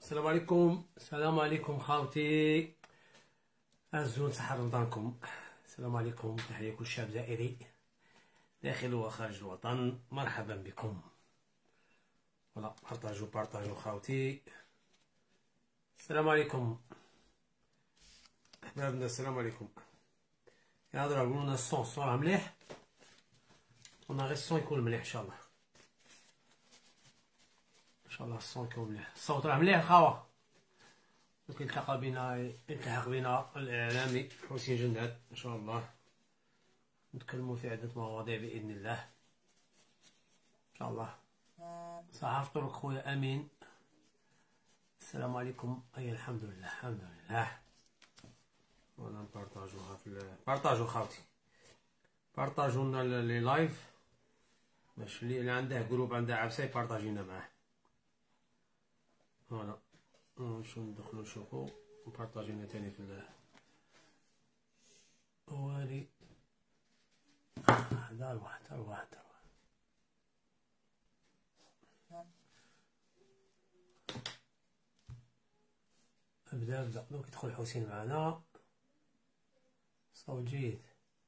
السلام عليكم. السلام عليكم خاوتي، أرجو صحة رمضانكم. السلام عليكم، تحية كل شعب جزائري داخل وخارج الوطن، مرحبا بكم. ولا بارطاجو خاوتي. السلام عليكم احبابنا، السلام عليكم. يهضروا يقولولنا الصون راه مليح، قلنا غير الصون يكون مليح ان شاء الله. ان شاء الله الصون يكون مليح، الصوت راه مليح خاوة. يلتحق بنا الإعلامي حسين جناد إن شاء الله، نتكلموا في عدة مواضيع بإذن الله إن شاء الله. صحاف طرق خويا أمين، السلام عليكم. أي الحمد لله الحمد لله. وانا نبارطاجوها في بارطاجو خاوتي، بارطاجو لنا لي لايف باش اللي عنده جروب عنده عفسه يبارطاجينا معاه. فوالا شو ندخلو نشوفو نبارطاجينا تاني في والي دار واحد. ابدا دوك يدخل حسين معنا، صوت جيد.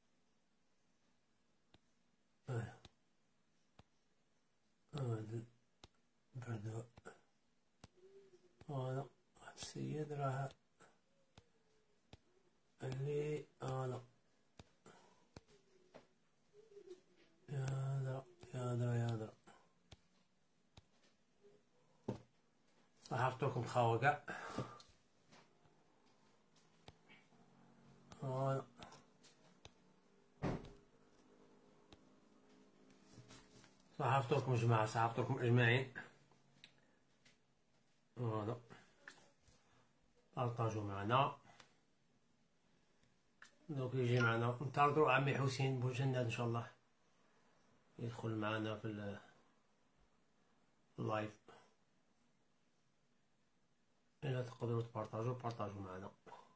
بردو هذا السيد راه اللي هذا يا صحفتكم خاوة كاع. هذا صحفتكم جماعة، صحفتكم أجمعين. هذا بارطاجو معنا، دوك يجي معنا ننتظرو عمي حسين بوجناد ان شاء الله يدخل معنا في اللايف. الا تقدروا بارطاجو معنا.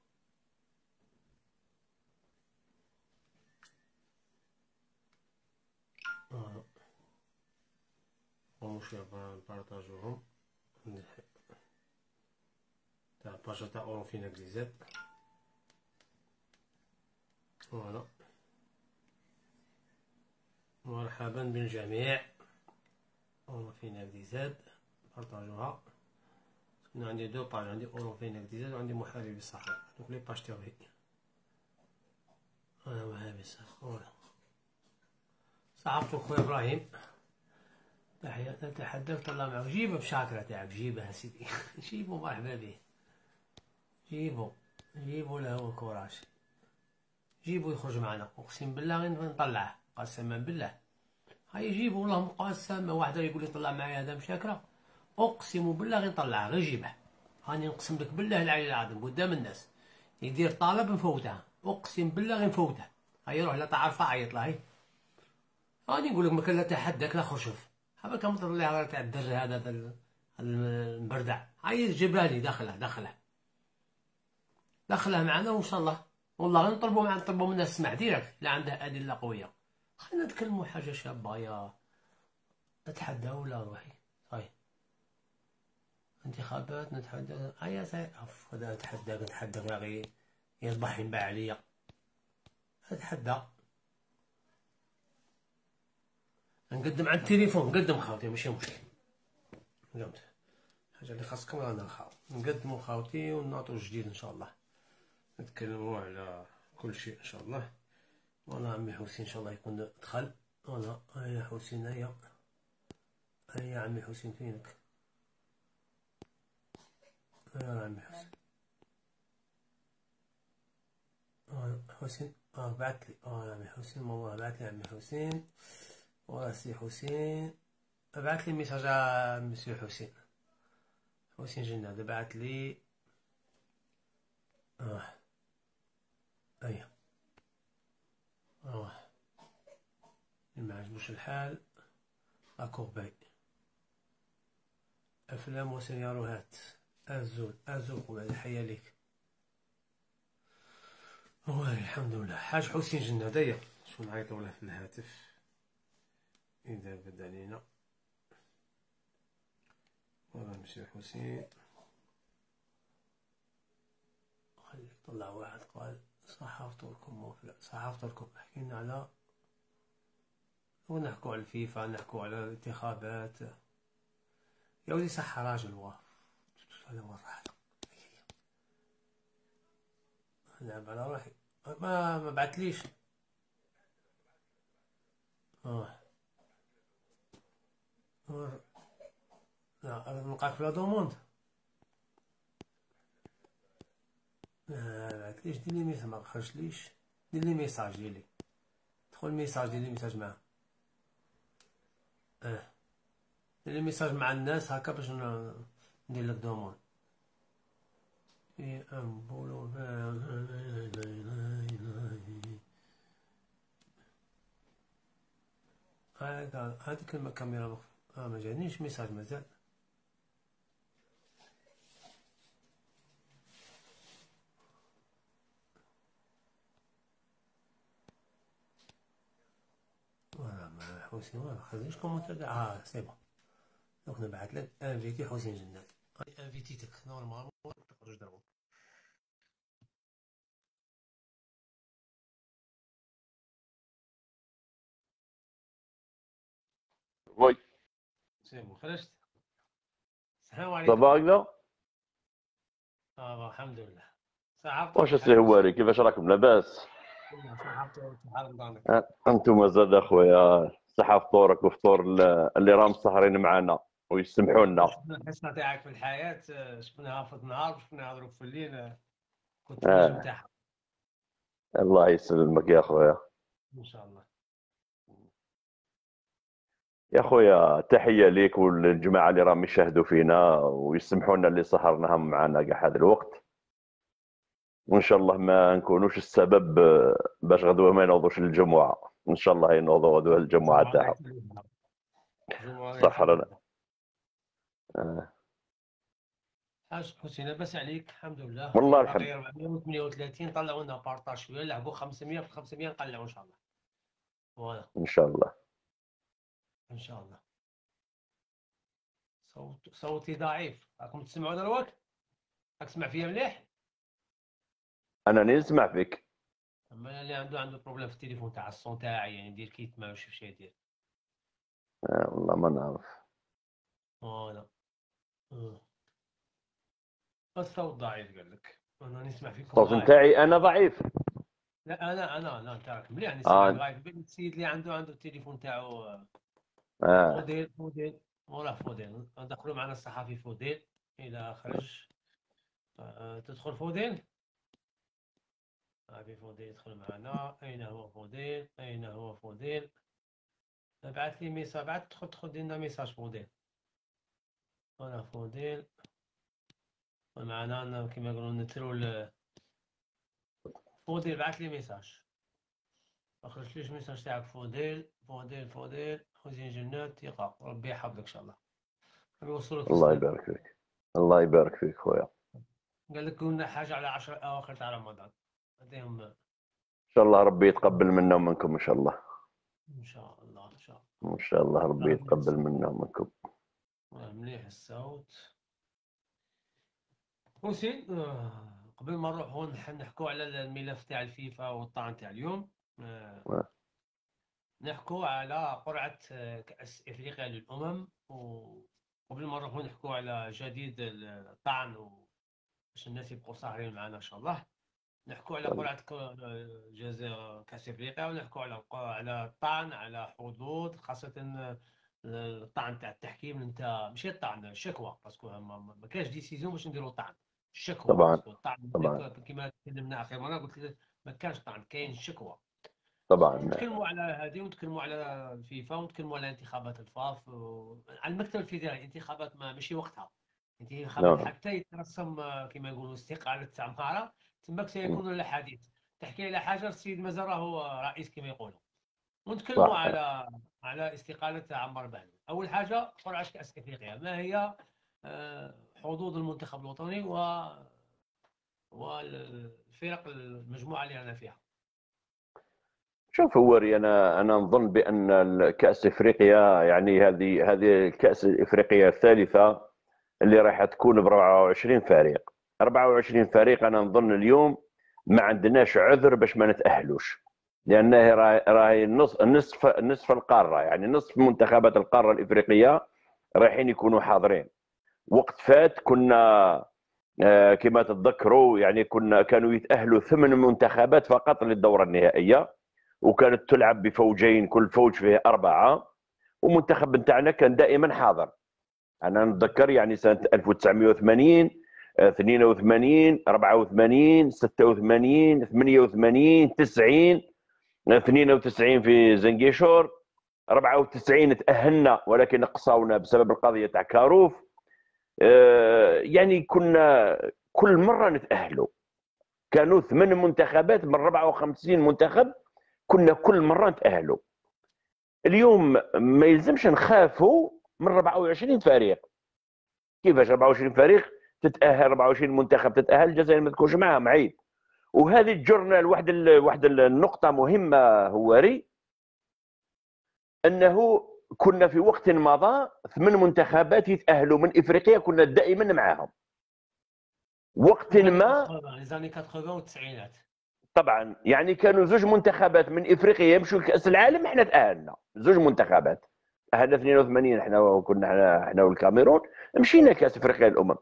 ومش بارطاجوهم تاع باجا تاع اورونفينا كليزات. فوالا مرحبا بالجميع. اورونفينا كليزات بارطاجوها. انا عندي دو باج، عندي اورونفينا كليزات وعندي محاربي الصحراء، دوك لي باج تاعي. انا محاربي الصحراء. فوالا صحابتو خويا ابراهيم، تحية نتحداك طلع معك. جيبه بشاكرة تاعك، جيبه سيدي جيبه مرحبا به، جيبو له كوراج، جيبو يخرج معنا. اقسم بالله غير نطلعه، قسما بالله. هاي جيبو والله قسما. واحد يقول لي طلع معايا هذا مشاكرة، اقسم بالله غير نطلعه، غير جيبه. هاني نقسم لك بالله العلي العظيم قدام الناس، يدير طالب نفوته، اقسم بالله غير نفوته. هاي روح لا تعرفه عيط له. هاني نقول لك ما كان لا تحداك لا خرشف. هذا كان مطلع تاع الدر هذا المبردع. هاي جيبها لي دخلها معنا وان شاء الله. والله نطلبوا من الناس السمع ديريكت لا عنده ادله قويه. خلينا نتكلموا حاجه شابه. يا نتحدى ولا روحي صاي انتخابات نتحدى. هيا صاي هذا نتحدى يا غي يصبح ينباع عليا. نتحدى نقدم على التليفون، نقدم خاوتي ماشي مشكل. قمت حاجه اللي خاصكم رانا نخاو نقدموا خاوتي ونعطوا جديد ان شاء الله. نتكلموا على كل شيء ان شاء الله. والله عمي حسين ان شاء الله يكون دخل. والله هيا حسين، هيا عمي حسين فينك؟ هيا عمي حسين. حسين بعثلي. عمي حسين والله بعثلي عمي حسين. سي حسين بعثلي ميساج على مسيو حسين جناد بعثلي. هيا ما عجبوش الحال اكوباي افلام وسيناريوهات. ازول خويا الحياة ليك. الحمد لله. حاج حسين جناد هيا شو نعيطو له في الهاتف اذا بدا علينا. والله مسيو حسين طلع واحد قال صحفت لكم وفلا صحفت لكم حكينا على ونحكوا على الفيفا، نحكوا على الانتخابات. يا ولدي صح راجل واه هذا وين راح نلعب على روحي. ما بعتليش. اه لا نلقاك في لادوموند. لا بعتليش، دير لي ميساج ما خرجتليش. دير لي ميساج ديالي، دخل ميساج، دير لي ميساج معاه. دير لي ميساج مع الناس هكا باش ندير لك دوموند. بولو هذيك الكاميرا مخفية. ما جانيش ميساج مازال. ما حسين ما خرجليش كومونتير تاع سي بون. دونك نبعث لك انفيتي حسين جنات. انفيتيتك نورمالمون تخرج دابا. وي سي بون خرجت. السلام عليكم. صباح هكذا. الحمد لله. صحفت واش السي هواري كيفاش راكم لاباس؟ صحفت شحال رمضانك. انتم زاد اخويا صحة فطورك وفطور اللي راهم سهرين معنا ويسمحوا لنا. شفنا الحصه تاعك في الحياه، شفناها في النهار وشفناها دروك في الليل. كنت النجم تاعها. الله يسلمك يا اخويا. ان شاء الله. يا اخويا تحيه ليك والجماعه اللي راهم يشاهدوا فينا ويسمحوا لنا اللي سهرناهم معنا كاع هذا الوقت، وان شاء الله ما نكونوش السبب باش غدوه ما ينوضوش الجمعه. ان شاء الله ينوضوا غدوه الجمعه تاعهم. صح ولا لا؟ حاج حسين لاباس عليك؟ الحمد لله. والله باقي الحمد. 438 طلعوا لنا بارطاج شويه، لعبوا 500 في 500 نقلعوا ان شاء الله. فوالا ان شاء الله. ان شاء الله. صوتي ضعيف، راكم تسمعوا دروك؟ راك تسمع فيا مليح؟ انا نسمع فيك. اما اللي عنده بروبليم في التليفون تاع الصون تاعي، يعني يدير كيت ما يشوفش يدير. والله ما نعرف. فوالا. الصوت ضعيف قال لك، انا نسمع فيكم الصوت غايب. نتاعي انا ضعيف. لا لا نتاعك مليح نسمعك غايب. السيد اللي عنده التليفون تاعو فوديل وراه فوديل. ندخلوا معنا الصحفي فوديل الى خرج. تدخل فوديل. هذه فوديل يدخل معنا. اين هو فوديل؟ اين هو فوديل؟ بعث لي ميساج، بعد تدخل دير لنا ميساج فوديل. انا فوديل معنا كيما يقولوا نترو فوديل. بعث لي ميساج. ما خرجليش ميساج تاعك. فوديل حسين جنات ثقة. ربي يحفظك ان شاء الله. يوصلك الله يبارك فيك. الله يبارك فيك خويا. قال لك قلنا حاجة على 10 أواخر تاع رمضان. هذيهم ان شاء الله ربي يتقبل منا ومنكم ان شاء الله. ان شاء الله ان شاء الله. ان شاء الله ربي يتقبل منا ومنكم. مليح الصوت. حسين قبل ما نروحوا نحكوا على الملف تاع الفيفا والطعن تاع اليوم. نحكوا على قرعة كأس إفريقيا للأمم، وقبل ما نروحوا نحكوا على جديد الطعن باش الناس يبقوا ساهرين معنا إن شاء الله. نحكوا على قرعة جزائر كأس إفريقيا، ونحكوا على الطعن على حدود، خاصة الطعن تاع التحكيم. انت ماشي الطعن، الشكوى، باسكو ما كاينش ديسيزيون باش نديروا طعن. الشكوى طبعا الطعن طبعا كما تكلمنا اخر مره، قلت لك ما كانش طعن، كاين شكوى. طبعا. نتكلموا على هذه، ونتكلموا على الفيفا، ونتكلموا على انتخابات الفاف، على المكتب الفيدرالي. الانتخابات ماشي وقتها. انتخابات حتى يترسم كما يقولوا استقالة تاع مهارة، تماك سيكون الحديث. تحكي على حاجه السيد مازال راهو رئيس كما يقولوا. ونتكلموا على استقالة عمار بهلول. اول حاجه قرعه كاس افريقيا، ما هي حظوظ المنتخب الوطني والفرق المجموعه اللي انا فيها؟ شوف هواري، انا نظن بان كاس افريقيا، يعني هذه الكاس الافريقيه الثالثه اللي راح تكون ب 24 فريق. 24 فريق. انا نظن اليوم ما عندناش عذر باش ما نتاهلوش، لان راهي نصف القاره، يعني نصف منتخبات القاره الافريقيه رايحين يكونوا حاضرين. وقت فات كنا كما تتذكروا يعني كانوا يتاهلوا 8 منتخبات فقط للدوره النهائيه، وكانت تلعب بفوجين، كل فوج فيه 4، ومنتخب نتاعنا كان دائما حاضر. انا نتذكر يعني سنه 1980 82 84 86 88 90 92 في زنقيشور، 94 تاهلنا ولكن قصاونا بسبب القضيه تاع كاروف. يعني كنا كل مره نتاهلوا، كانوا 8 منتخبات من 54 منتخب، كنا كل مره نتاهلوا. اليوم ما يلزمش نخافوا من 24 فريق. كيفاش 24 فريق تتاهل؟ 24 منتخب تتاهل، الجزائر ما تكونش معاهم، عيب. وهذه تجرنا لواحد النقطه مهمه هواري، انه كنا في وقت مضى 8 منتخبات يتاهلوا من افريقيا كنا دائما معاهم. وقت ما لي 80 والتسعينات طبعا يعني كانوا 2 منتخبات من افريقيا يمشوا لكاس العالم، احنا تاهلنا 2 منتخبات. تاهلنا 82 احنا، وكنا احنا والكاميرون مشينا كاس افريقيا الامم.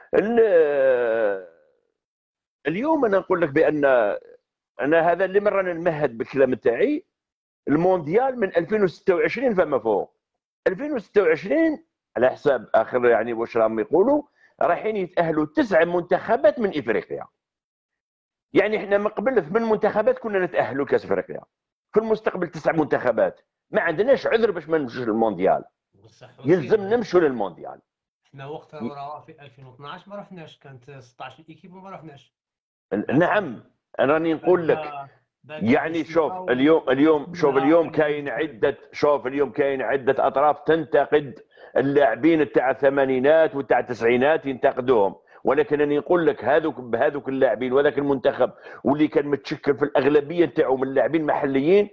اليوم انا نقول لك بان انا هذا اللي مرة نمهد بالكلام تاعي، المونديال من 2026 فما فوق. 2026 على حساب اخر يعني واش راهم يقولوا رايحين يتاهلوا 9 منتخبات من افريقيا. يعني احنا من قبل 8 منتخبات كنا نتاهلوا كاس افريقيا، في المستقبل 9 منتخبات. ما عندناش عذر باش ما نمشوش للمونديال، يلزم نمشوا للمونديال. احنا وقت في 2012 ما رحناش، كانت 16 ايكيب وما رحناش. نعم انا راني نقول لك. يعني شوف اليوم كاين عده اطراف تنتقد اللاعبين تاع الثمانينات وتاع التسعينات، ينتقدوهم، ولكن راني نقول لك هذوك اللاعبين وذاك المنتخب واللي كان متشكل في الاغلبيه تاعو من لاعبين محليين،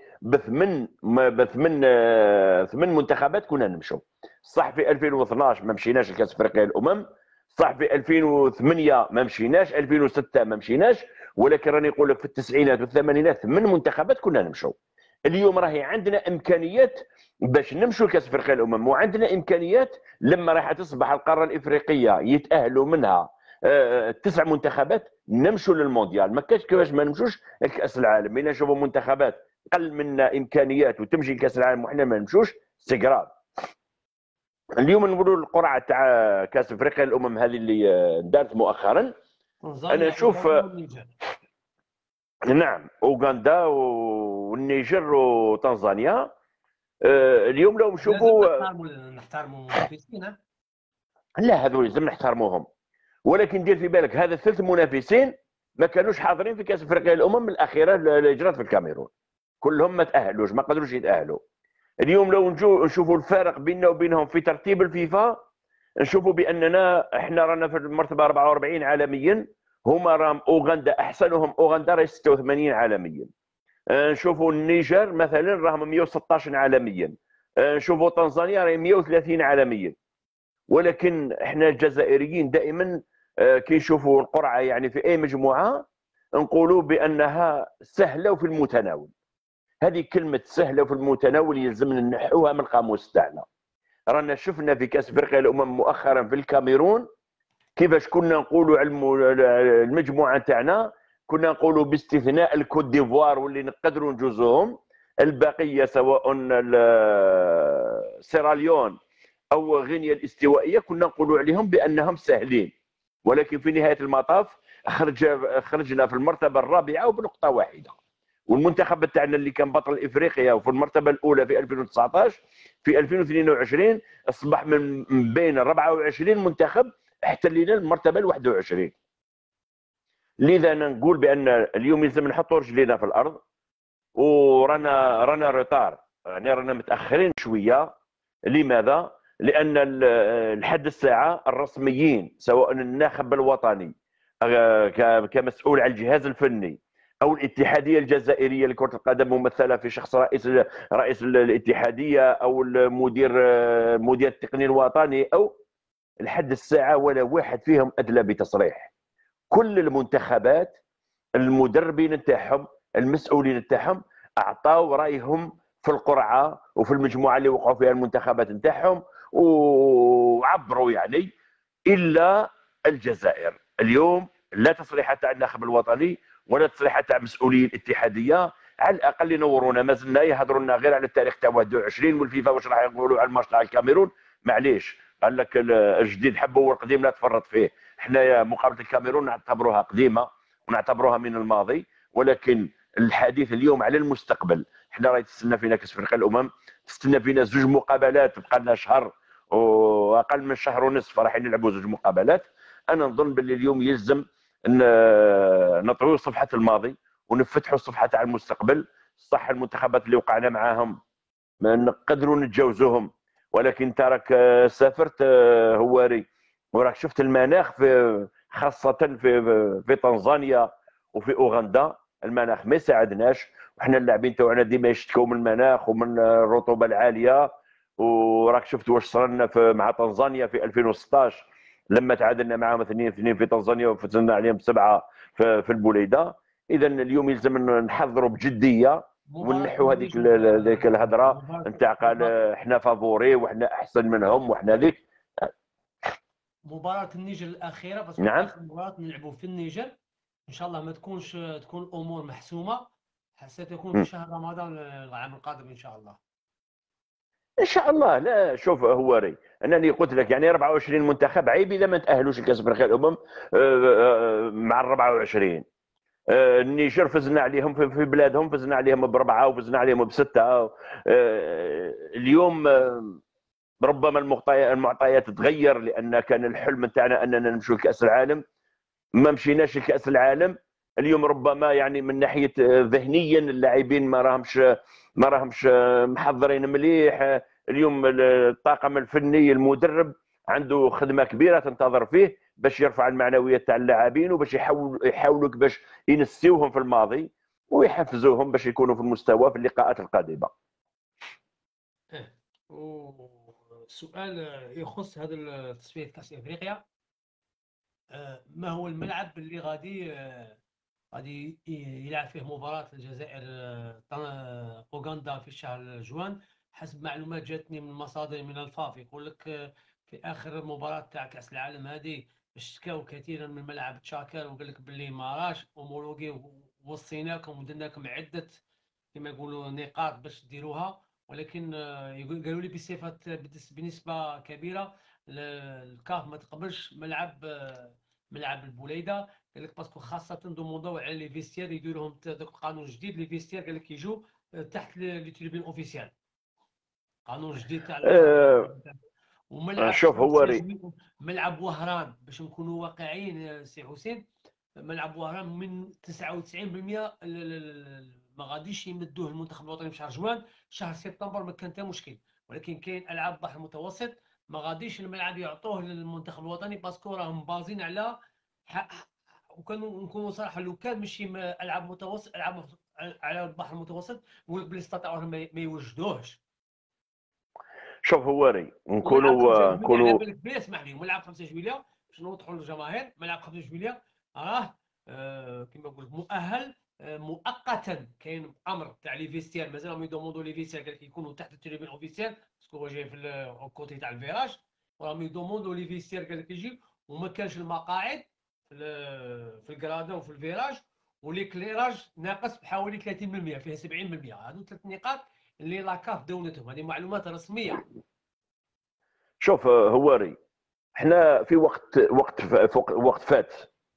ثمان منتخبات كنا نمشوا. صح في 2012 ما مشيناش لكاس افريقيا الامم، صح في 2008 ما مشيناش، 2006 ما مشيناش، ولكن راني نقول لك في التسعينات والثمانينات 8 منتخبات كنا نمشوا. اليوم راهي عندنا امكانيات باش نمشوا لكاس افريقيا الامم، وعندنا امكانيات لما راح تصبح القاره الافريقيه يتاهلوا منها 9 منتخبات نمشوا للمونديال. ما كاش كيفاش ما نمشوش لكاس العالم. الا نشوفوا منتخبات قل منا امكانيات وتمشي لكاس العالم وحنا ما نمشوش، سيغراف. اليوم نقولوا القرعه تاع كاس افريقيا الامم هذه اللي دارت مؤخرا، انا نشوف نعم اوغندا والنيجر وتنزانيا. اليوم لو نشوفوا نحترموا المنافسين. لا هذول لازم نحترموهم، ولكن دير في بالك هذا 3 منافسين ما كانوش حاضرين في كاس افريقيا الامم الاخيره اللي جرت في الكاميرون، كلهم ما تاهلوش، ما قدروش يتاهلوا. اليوم لو نشوفوا الفارق بيننا وبينهم في ترتيب الفيفا، نشوفوا باننا احنا رانا في المرتبه 44 عالميا، هما راهم اوغندا احسنهم، اوغندا راهي 86 عالميا. نشوفوا النيجر مثلا راهم 116 عالميا، نشوفوا تنزانيا راهي 130 عالميا. ولكن احنا الجزائريين دائما كي نشوفوا القرعه يعني في اي مجموعه نقولوا بانها سهله وفي المتناول. هذه كلمه سهله وفي المتناول يلزمنا نحوها من القاموس تاعنا. رانا شفنا في كاس افريقيا الامم مؤخرا في الكاميرون كيفاش كنا نقولوا على المجموعه تاعنا، كنا نقولوا باستثناء الكوت ديفوار واللي نقدروا نجوزوهم، البقيه سواء سيراليون او غينيا الاستوائيه كنا نقولوا عليهم بانهم سهلين. ولكن في نهايه المطاف خرجنا في المرتبه الرابعه وبنقطه واحده. والمنتخب تاعنا اللي كان بطل افريقيا وفي المرتبه الاولى في 2019 في 2022 اصبح من بين 24 منتخب احتلينا المرتبه ال 21. لذا نقول بان اليوم لازم نحطوا رجلينا في الارض، ورانا روتار، يعني رانا متاخرين شويه. لماذا؟ لان لحد الساعه الرسميين سواء الناخب الوطني كمسؤول على الجهاز الفني او الاتحاديه الجزائريه لكره القدم ممثله في شخص رئيس الاتحاديه او مدير التقني الوطني، او لحد الساعه ولا واحد فيهم ادلى بتصريح. كل المنتخبات المدربين نتاعهم المسؤولين نتاعهم اعطاو رايهم في القرعه وفي المجموعه اللي وقعوا فيها المنتخبات نتاعهم وعبروا يعني. الا الجزائر اليوم لا تصريحات تاع الناخب الوطني ولا تصريحات تاع مسؤولي الاتحاديه على الاقل ينورونا. ما زلنا يهضروا لنا غير على التاريخ تاع 21 والفيفا واش راح يقولوا على الماتش تاع الكاميرون. معليش، قال لك الجديد حبه والقديم لا تفرط فيه. حنايا مقابله الكاميرون نعتبروها قديمه ونعتبروها من الماضي، ولكن الحديث اليوم على المستقبل. حنا راهي تستنى فينا كاس افريقيا الامم، تستنى فينا زوج مقابلات، بقى لنا شهر واقل من شهر ونصف راح نلعبوا زوج مقابلات. انا نظن باللي اليوم يلزم نطوي صفحه الماضي ونفتحوا الصفحه تاع المستقبل. صح المنتخبات اللي وقعنا معاهم ما نقدروا نتجاوزوهم، ولكن انت راك سافرت هواري وراك شفت المناخ في خاصه في تنزانيا وفي اوغندا. المناخ ما يساعدناش، وحنا اللاعبين تاعنا ديما يشتكوا من المناخ ومن الرطوبه العاليه. وراك شفت واش صرنا مع تنزانيا في 2016 لما تعادلنا معهم 2-2 في تنزانيا وفزنا عليهم 7 في البوليده. اذا اليوم يلزم نحضروا بجديه مباراة ونحوا هذيك النيجر الهضره نتاع قال مباراة احنا فافوري واحنا احسن منهم واحنا ذيك. مباراة النيجر الأخيرة، باسكو نعم آخر مباراة نلعبوا في النيجر إن شاء الله ما تكونش، تكون الأمور محسومة. ستكون في شهر رمضان العام القادم إن شاء الله. ان شاء الله. لا شوف هواري، انني قلت لك يعني 24 منتخب عيب اذا ما تاهلوش لكاس افريقيا الامم مع ال 24. النيجر فزنا عليهم في بلادهم، فزنا عليهم ب4 وفزنا عليهم ب6. اليوم ربما المعطيات تتغير، لان كان الحلم تاعنا اننا نمشوا لكاس العالم، ما مشيناش لكاس العالم. اليوم ربما يعني من ناحيه ذهنيا اللاعبين ما راهمش محضرين مليح. اليوم الطاقم الفني المدرب عنده خدمه كبيره تنتظر فيه باش يرفع المعنويات تاع اللاعبين وباش يحاولوا باش ينسيوهم في الماضي ويحفزوهم باش يكونوا في المستوى في اللقاءات القادمه. وسؤال يخص هذا تصفية كأس إفريقيا. ما هو الملعب اللي غادي يلعب فيه مباراة الجزائر أوغندا في شهر جوان؟ حسب معلومات جاتني من مصادر من الفاف يقول لك في آخر مباراة تاع كأس العالم هذه اشتكاو كثيرا من ملعب تشاكر وقال لك باللي ما راش أومولوغي، ووصيناكم ودرناكم عدة كما يقولوا نقاط باش ديروها، ولكن قالوا لي بنسبة كبيرة الكاف ما تقبلش ملعب البوليده. قال لك باسكو خاصه دوموندو على لي فيستير يديروا لهم قانون جديد. لي فيستير قال لك يجوا تحت لي تريبين اوفيسيال، قانون جديد تاع وملعب شوف هو ملعب وهران باش نكونوا واقعيين سي حسين. ملعب وهران من 99% ما غاديش يمدوه المنتخب الوطني في شهر جوان. شهر سبتمبر ما كان حتى مشكل، ولكن كاين العاب البحر المتوسط ما غاديش الملعب يعطوه للمنتخب الوطني باسكو راهم بازين على وكانوا نكونوا صراحه لو كان ماشي العاب متوسط، العاب على البحر المتوسط نقول لك بلي استطاعوا ما يوجدوهش. شوف هواري وملعب 5 جويلية على نكونوا بالك بلي اسمح لي، ملعب 5 جويلية باش نوضحوا للجماهير، ملعب 5 جويلية راه كما نقول لك مؤهل مؤقتا. كاين امر تاع لي فيستير مازالهم يدوموندو لي فيستير قال لك يكونوا تحت التريبين اوفيسيال باسكو هو جاي في الكوتي تاع الفيراج، وراهم يدوموندو لي فيستير قال لك يجي. وما كانش المقاعد في الكرادا وفي الفيراج، وليكليراج ناقص بحوالي 30%، فيها 70%. هذو 3 نقاط اللي لاكاف دونتهم، هذه معلومات رسميه. شوف هواري، احنا في وقت فات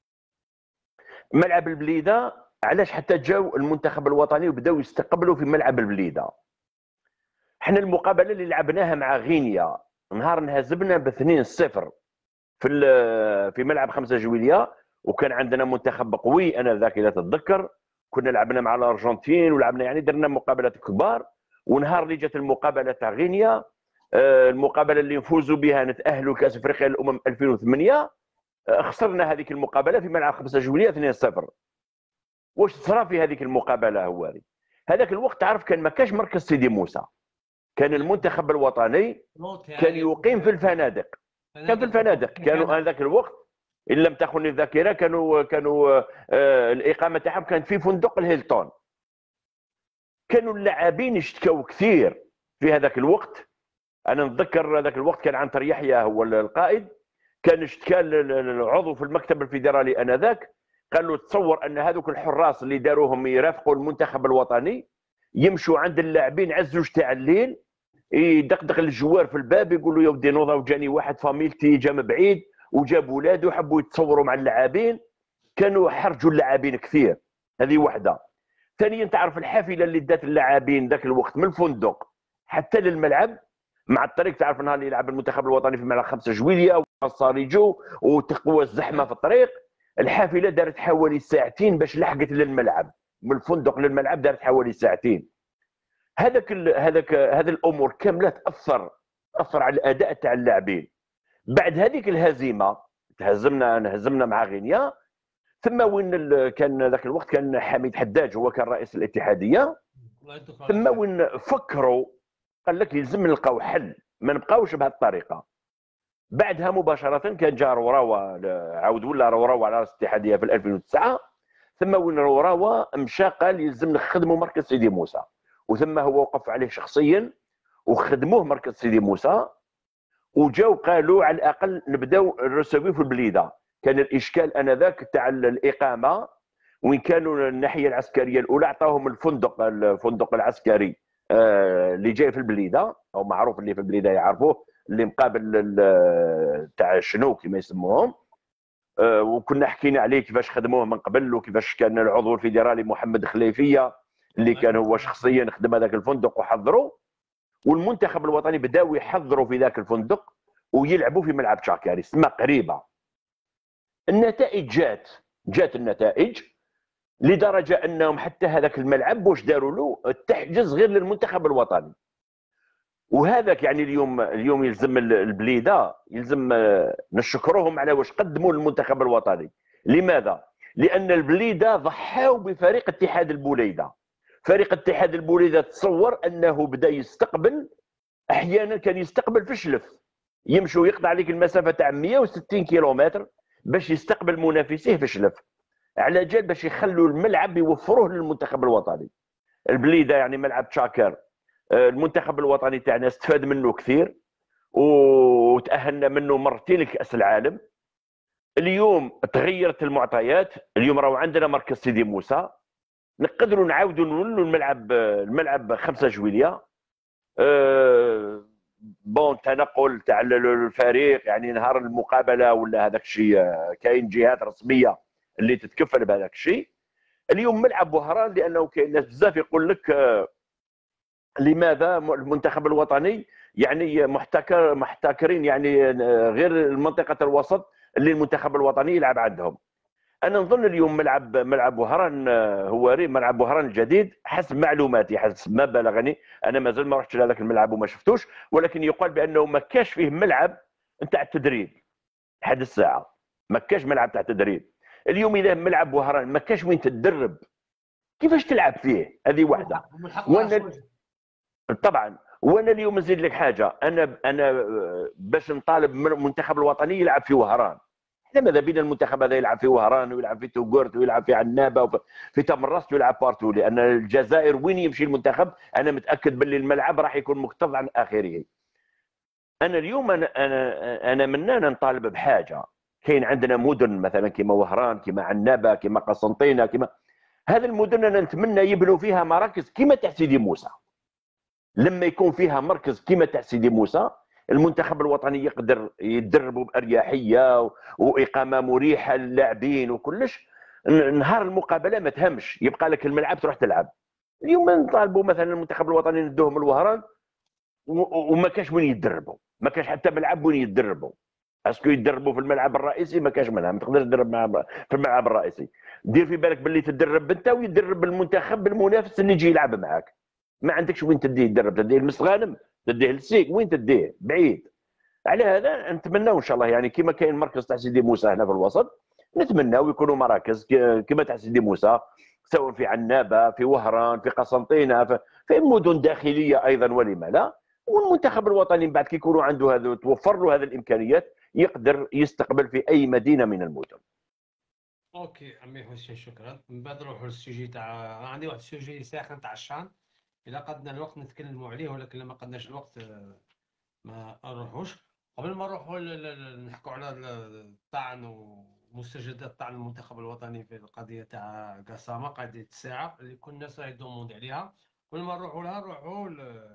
ملعب البليده. علاش حتى جاو المنتخب الوطني وبداو يستقبلوا في ملعب البليده؟ احنا المقابله اللي لعبناها مع غينيا نهار انهزمنا ب 2-0 في ملعب 5 جويلية، وكان عندنا منتخب قوي انا ذاك اذا تتذكر. كنا لعبنا مع الارجنتين ولعبنا يعني درنا مقابلات كبار. ونهار اللي جات المقابله تاع غينيا، المقابله اللي نفوزوا بها نتاهلوا لكاس افريقيا الامم 2008، خسرنا هذيك المقابله في ملعب 5 جويلية 2-0. واش صرا في هذيك المقابله هواري؟ هذاك الوقت تعرف كان ما كانش مركز سيدي موسى، كان المنتخب الوطني كان يقيم في الفنادق. كان في الفنادق كانوا هذاك الوقت ان لم تخن الذاكره كانوا الاقامه تاعهم كانت في فندق الهيلتون. كانوا اللاعبين يشتكوا كثير في هذاك الوقت. انا نتذكر هذاك الوقت كان عنتر يحيى هو القائد، كان اشتكى العضو في المكتب الفيدرالي انذاك، قال له تصور ان هذوك الحراس اللي داروهم يرافقوا المنتخب الوطني يمشوا عند اللاعبين على الزوج تاع الليل، يدقدق الجوار في الباب يقول له يا ودي نوضه جاني واحد فاميلتي جا من بعيد وجاب ولاده وحبوا يتصوروا مع اللاعبين. كانوا حرجوا اللاعبين كثير. هذه واحده. ثانيا تعرف الحافله اللي دات اللاعبين ذاك الوقت من الفندق حتى للملعب مع الطريق، تعرف نهار اللي يلعب المنتخب الوطني في ملعب 5 جويلية وصاريجو وتقوى الزحمه في الطريق، الحافله دارت حوالي ساعتين باش لحقت للملعب، من الفندق للملعب دارت حوالي ساعتين. هذا الامور كامله تاثر على الاداء تاع اللاعبين. بعد هذيك الهزيمه انهزمنا مع غينيا، ثم وين كان ذاك الوقت كان حميد حداج هو كان رئيس الاتحاديه، ثم وين فكروا قال لك يلزم نلقاو حل، ما نبقاوش بهذه الطريقه. بعدها مباشره كان جا روراوا، عاود ولا روراوا على راس الاتحاديه في 2009، ثم وين روراوا مشى قال يلزم نخدموا مركز سيدي موسى، وثم هو وقف عليه شخصيا وخدموه مركز سيدي موسى، وجاو قالوا على الاقل نبداو نرسبيو في البليده. كان الاشكال انذاك تاع الاقامه وين كانوا الناحيه العسكريه الاولى عطاوهم الفندق العسكري اللي جاي في البليده، او معروف اللي في البليده يعرفوه، اللي مقابل تاع شنو كما يسموهم. وكنا حكينا عليه كيفاش خدموه من قبل، وكيفاش كان العضو الفيدرالي محمد خليفيه اللي كان هو شخصيا خدم هذاك الفندق وحضروا، والمنتخب الوطني بداوا يحضروا في ذاك الفندق ويلعبوا في ملعب تشاكاري سما قريبه. النتائج جات النتائج لدرجه انهم حتى هذاك الملعب واش داروا له تحجز غير للمنتخب الوطني. وهذاك يعني اليوم يلزم البليده يلزم نشكرهم على واش قدموا للمنتخب الوطني. لماذا؟ لان البليده ضحاوا بفريق اتحاد البوليده. فريق اتحاد البوليده تصور انه بدا يستقبل، احيانا كان يستقبل في شلف، يمشوا يقطع عليك المسافه تاع 160 كيلومتر باش يستقبل منافسيه في شلف، على جال باش يخلوا الملعب يوفروه للمنتخب الوطني. البليده يعني ملعب تشاكر، المنتخب الوطني تاعنا استفاد منه كثير وتاهلنا منه مرتين لكاس العالم. اليوم تغيرت المعطيات، اليوم راهو عندنا مركز سيدي موسى، نقدروا نعاودوا نولوا الملعب 5 جويلية. بون تنقل تاع الفريق يعني نهار المقابله ولا هذاك الشيء كاين جهات رسميه اللي تتكفل بهذاك الشيء. اليوم ملعب وهران لانه كاين ناس بزاف يقول لك لماذا المنتخب الوطني يعني محتكرين يعني غير منطقه الوسط اللي المنتخب الوطني يلعب عندهم. انا نظن اليوم ملعب وهران هو ملعب وهران الجديد حسب معلوماتي، حسب ما بلغني، انا مازال ما رحتش لهذاك الملعب وما شفتوش، ولكن يقال بانه ما كاش فيه ملعب نتاع التدريب لحد الساعه، ما كاش ملعب تاع تدريب. اليوم اذا ملعب وهران ما كاش وين تدرب، كيفاش تلعب فيه؟ هذه واحده. طبعا وانا اليوم نزيد لك حاجه، انا باش نطالب من المنتخب الوطني يلعب في وهران. احنا ماذا بينا المنتخب هذا يلعب في وهران ويلعب في توغورت ويلعب في عنابه وفي تمرست ويلعب بارتو، لان الجزائر وين يمشي المنتخب انا متاكد باللي الملعب راح يكون مكتظ عن اخره. انا اليوم انا منا نطالب بحاجه. كاين عندنا مدن مثلا كما وهران، كما عنابه، كما قسنطينه، كما هذه المدن انا نتمنى يبنوا فيها مراكز كما تاع سيدي موسى. لما يكون فيها مركز كما تاع سيدي موسى المنتخب الوطني يقدر يدربوا باريحيه واقامه مريحه للاعبين وكلش. نهار المقابله ما تهمش، يبقى لك الملعب تروح تلعب. اليوم نطالبوا مثلا المنتخب الوطني ندوهم الوهران وما كاش وين يتدربوا، ما كاش حتى ملعب وين يتدربوا. اسكو يتدربوا في الملعب الرئيسي؟ ما كاش منها، ما تقدرش تدرب في الملعب الرئيسي. دير في بالك باللي تدرب انت ويدرب المنتخب المنافس اللي يجي يلعب معاك. ما عندكش وين تديه يدرب، تديه المسغانم، تديه للسيك، وين تديه؟ بعيد. على هذا نتمناو ان شاء الله يعني كما كاين مركز تاع سيدي موسى هنا في الوسط، نتمناو يكونوا مراكز كما تاع سيدي موسى، سواء في عنابه، في وهران، في قسنطينه، في مدن داخليه ايضا ولما لا. والمنتخب الوطني من بعد كي يكونوا عنده هذا توفر له هذه الامكانيات يقدر يستقبل في اي مدينه من المدن. اوكي عمي حسين، شكرا. من بعد نروحوا للسوجي تاع، انا عندي واحد السوجي ساخن تاع الشان، اذا قدنا الوقت نتكلموا عليه، ولكن لما قدناش الوقت ما نروحوش. قبل ما نروحوا نحكوا على الطعن ومستجدات الطعن المنتخب الوطني في القضيه تاع قسامه، قضيه الساعه اللي كل الناس راهي دوموند عليها. قبل ما نروحوا لها نروحوا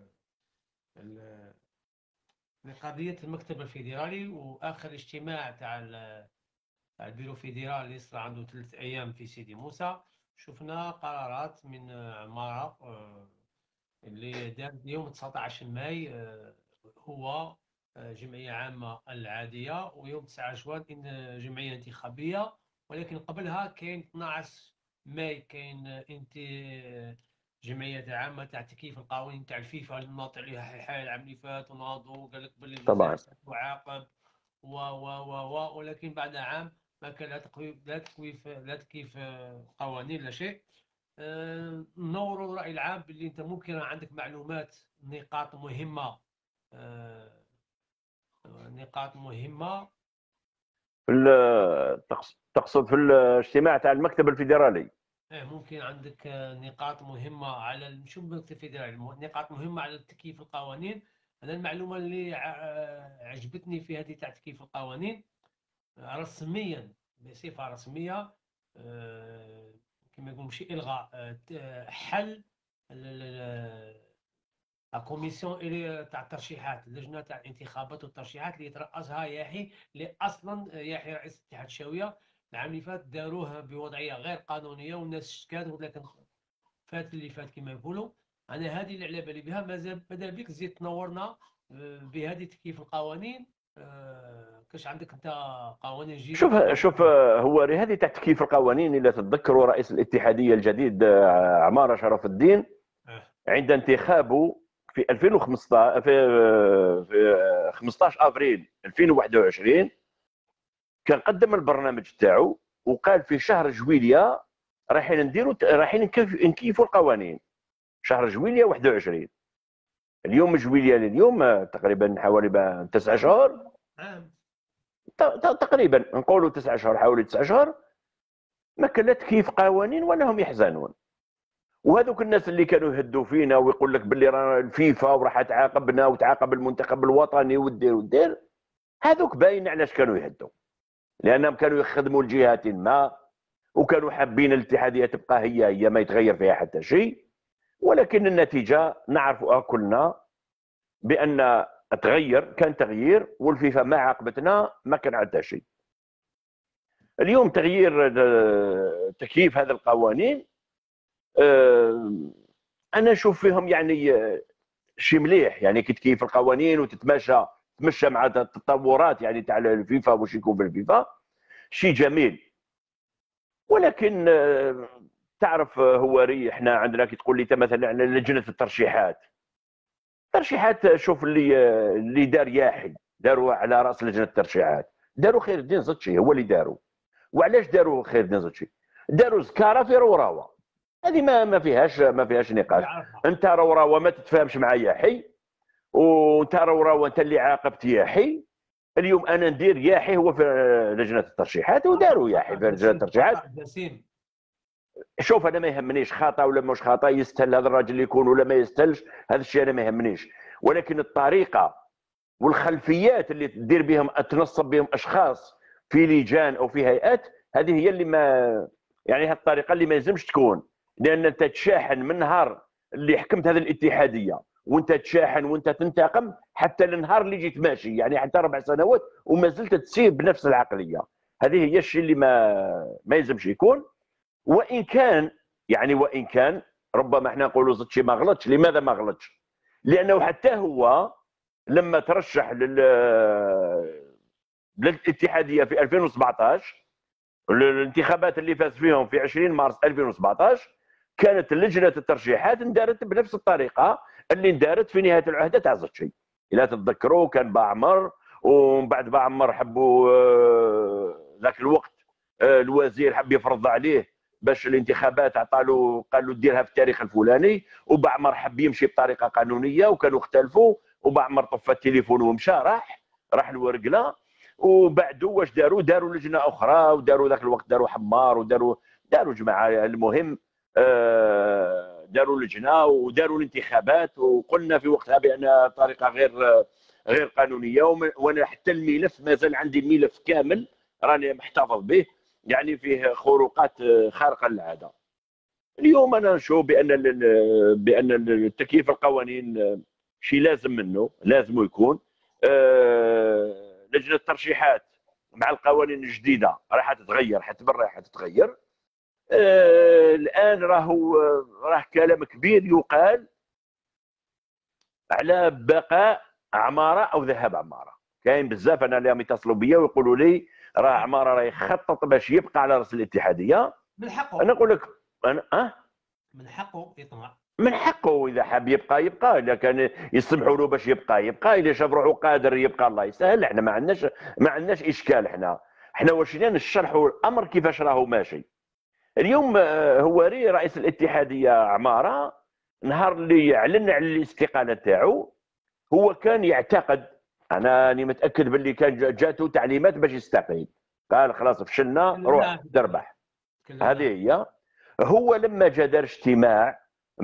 لقضيه المكتب الفيدرالي واخر اجتماع تاع البيرو فيدرالي اللي صار عنده 3 أيام في سيدي موسى. شفنا قرارات من عمارة اللي دار يوم 19 ماي هو جمعية عامة العادية، ويوم 9 جوان إن جمعية انتخابية. ولكن قبلها كاين 12 ماي كاين جمعية عامة تاع تكييف القوانين تاع الفيفا اللي ناط عليها حال العام اللي فات، وناضوا قال لك باللي طبعا الجزائر ستعاقب ولكن بعد عام ما كان لا تكييف قوانين لا شيء. نوروا الرأي العام باللي انت ممكن عندك معلومات، نقاط مهمة، نقاط مهمة. تقصد في الاجتماع تاع المكتب الفيدرالي؟ ممكن عندك نقاط مهمة على شو المكتب الفيدرالي، نقاط مهمة على تكييف القوانين. أنا المعلومة اللي عجبتني في هذه تاع تكييف القوانين رسميا، بصفة رسمية، كما يقول ماشي إلغاء، حل الكوميسيون تاع الترشيحات، اللجنة تاع الانتخابات والترشيحات اللي يترأسها ياحي، اللي أصلا ياحي رئيس اتحاد الشاوية العام اللي فات داروها بوضعية غير قانونية والناس شكات، ولكن فات اللي فات كما يقولوا. أنا هذه اللي على بالي بها، ماذا بك تزيد تنورنا بهذه تكييف القوانين. كاش عندك انت قوانين جديده؟ شوف هو هذه تاع تكييف القوانين، اذا تتذكروا رئيس الاتحاديه الجديد عماره شرف الدين عند انتخابه في 2015 في 15 ابريل 2021 كان قدم البرنامج تاعو وقال في شهر جويليا رايحين نكيفوا القوانين. شهر جويليا 21، اليوم جويليا لليوم تقريبا حوالي 9 شهور تقريبا، نقولوا 9 شهور، حوالي 9 شهور ما كان لا تكييف قوانين ولا هم يحزنون. وهذوك الناس اللي كانوا يهدوا فينا ويقول لك باللي رانا الفيفا وراح تعاقبنا وتعاقب المنتخب الوطني ودير، هذوك باين علاش كانوا يهدوا، لانهم كانوا يخدموا لجهات ما وكانوا حابين الاتحاديه تبقى هي ما يتغير فيها حتى شيء. ولكن النتيجه نعرفها كلنا بان تغير، كان تغيير، والفيفا ما عاقبتنا، ما كان حتى شيء. اليوم تغيير تكييف هذه القوانين انا نشوف فيهم يعني شي مليح، يعني كي تكيف القوانين تمشى مع التطورات يعني تاع الفيفا واش يكون في الفيفا، شي جميل. ولكن تعرف هو احنا عندنا كي تقول لي مثلا على لجنه الترشيحات، شوف اللي دار ياحي داروا على راس لجنه الترشيحات، داروا خير الدين زتشي هو اللي داروا. وعلاش داروا خير الدين زتشي؟ داروا زكاره في روراوه، هذه ما فيهاش نقاش. انت روراوه ما تتفاهمش مع ياحي، وانت روراوه انت اللي عاقبت ياحي. اليوم انا ندير ياحي هو في لجنه الترشيحات وداروا ياحي في لجنه الترشيحات. شوف انا ما يهمنيش خطا ولا مش خطا، يستاهل هذا الراجل اللي يكون ولا ما يستاهلش، هذا الشيء انا ما يهمنيش. ولكن الطريقه والخلفيات اللي تدير بهم تنصب بهم اشخاص في لجان او في هيئات، هذه هي اللي ما يعني هذه الطريقه اللي ما يلزمش تكون. لان انت تشاحن من نهار اللي حكمت هذه الاتحاديه، وانت تشاحن وانت تنتقم حتى النهار اللي جيت ماشي، يعني حتى 4 سنوات وما زلت تسير بنفس العقليه. هذه هي الشيء اللي ما يلزمش يكون. وان كان ربما احنا نقولوا زتشي ما غلطش. لماذا ما غلطش؟ لانه حتى هو لما ترشح للاتحاديه في 2017، الانتخابات اللي فاز فيهم في 20 مارس 2017، كانت لجنه الترشيحات اندارت بنفس الطريقه اللي اندارت في نهايه العهده تاع زتشي. اذا تتذكروا كان باعمر، ومن بعد باعمر حبوا ذاك الوقت الوزير حب يفرض عليه باش الانتخابات عطالو، قالوا ديرها في التاريخ الفلاني، وبعمر حب يمشي بطريقه قانونيه وكانوا اختلفوا، وبعمر طفى التليفون ومشى راح الورقله. وبعدو واش داروا لجنه اخرى، وداروا ذاك الوقت داروا حمار، داروا جماعه. المهم داروا لجنه وداروا الانتخابات، وقلنا في وقتها بان طريقه غير قانونيه. وانا حتى الملف مازال عندي، الملف كامل راني محتفظ به، يعني فيه خروقات خارقه للعاده. اليوم انا نشوف بان التكييف القوانين شيء لازم منه، لازم يكون. لجنه الترشيحات مع القوانين الجديده راح تتغير، حتبر راح تتغير. الان راه كلام كبير يقال على بقاء عماره او ذهاب عماره. كاين بزاف انا اللي يتصلوا بيا ويقولوا لي راه عماره راه يخطط باش يبقى على راس الاتحاديه. من حقه. انا نقول لك انا من حقه يطمع. من حقه اذا حاب يبقى، اذا كان يسمحوا له باش يبقى، اذا شاف روحه قادر يبقى الله يسهل. احنا ما عندناش اشكال. احنا واش نشرحوا الامر كيفاش راهو ماشي. اليوم هواري رئيس الاتحاديه عماره، نهار اللي اعلن على الاستقاله تاعو، هو كان يعتقد، انا راني متاكد باللي كان جاته تعليمات باش يستقيل. قال خلاص فشلنا، روح تربح. هذه هي. هو لما جا دار اجتماع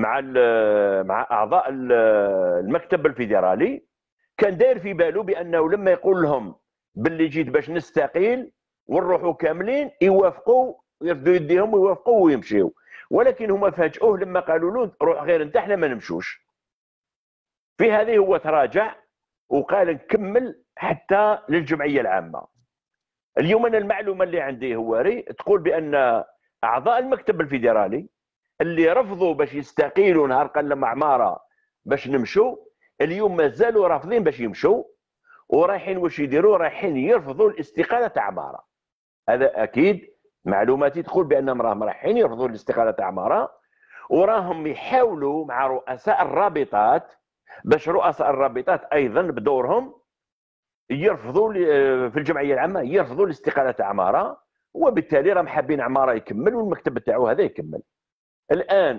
مع اعضاء المكتب الفيدرالي، كان داير في باله بانه لما يقول لهم باللي جيت باش نستقيل ونروحوا كاملين، يوافقوا، يرفدوا يديهم ويوافقوا ويمشيوا. ولكن هما فاجئوه لما قالوا له روح غير انت، احنا ما نمشوش. في هذه هو تراجع وقال نكمل حتى للجمعيه العامه. اليوم انا المعلومه اللي عندي هواري تقول بان اعضاء المكتب الفيدرالي اللي رفضوا باش يستقيلوا نهار قال لهم عماره باش نمشوا، اليوم مازالوا رافضين باش يمشوا، ورايحين واش يديروا، رايحين يرفضوا الاستقاله تاع عماره. هذا اكيد معلوماتي تقول بانهم راهم رايحين يرفضوا الاستقاله تاع عماره، وراهم يحاولوا مع رؤساء الرابطات باش رؤساء الرابطات ايضا بدورهم يرفضوا في الجمعيه العامه يرفضوا الاستقاله تاع عماره، وبالتالي راهم حابين عماره يكمل والمكتب تاعو هذا يكمل. الان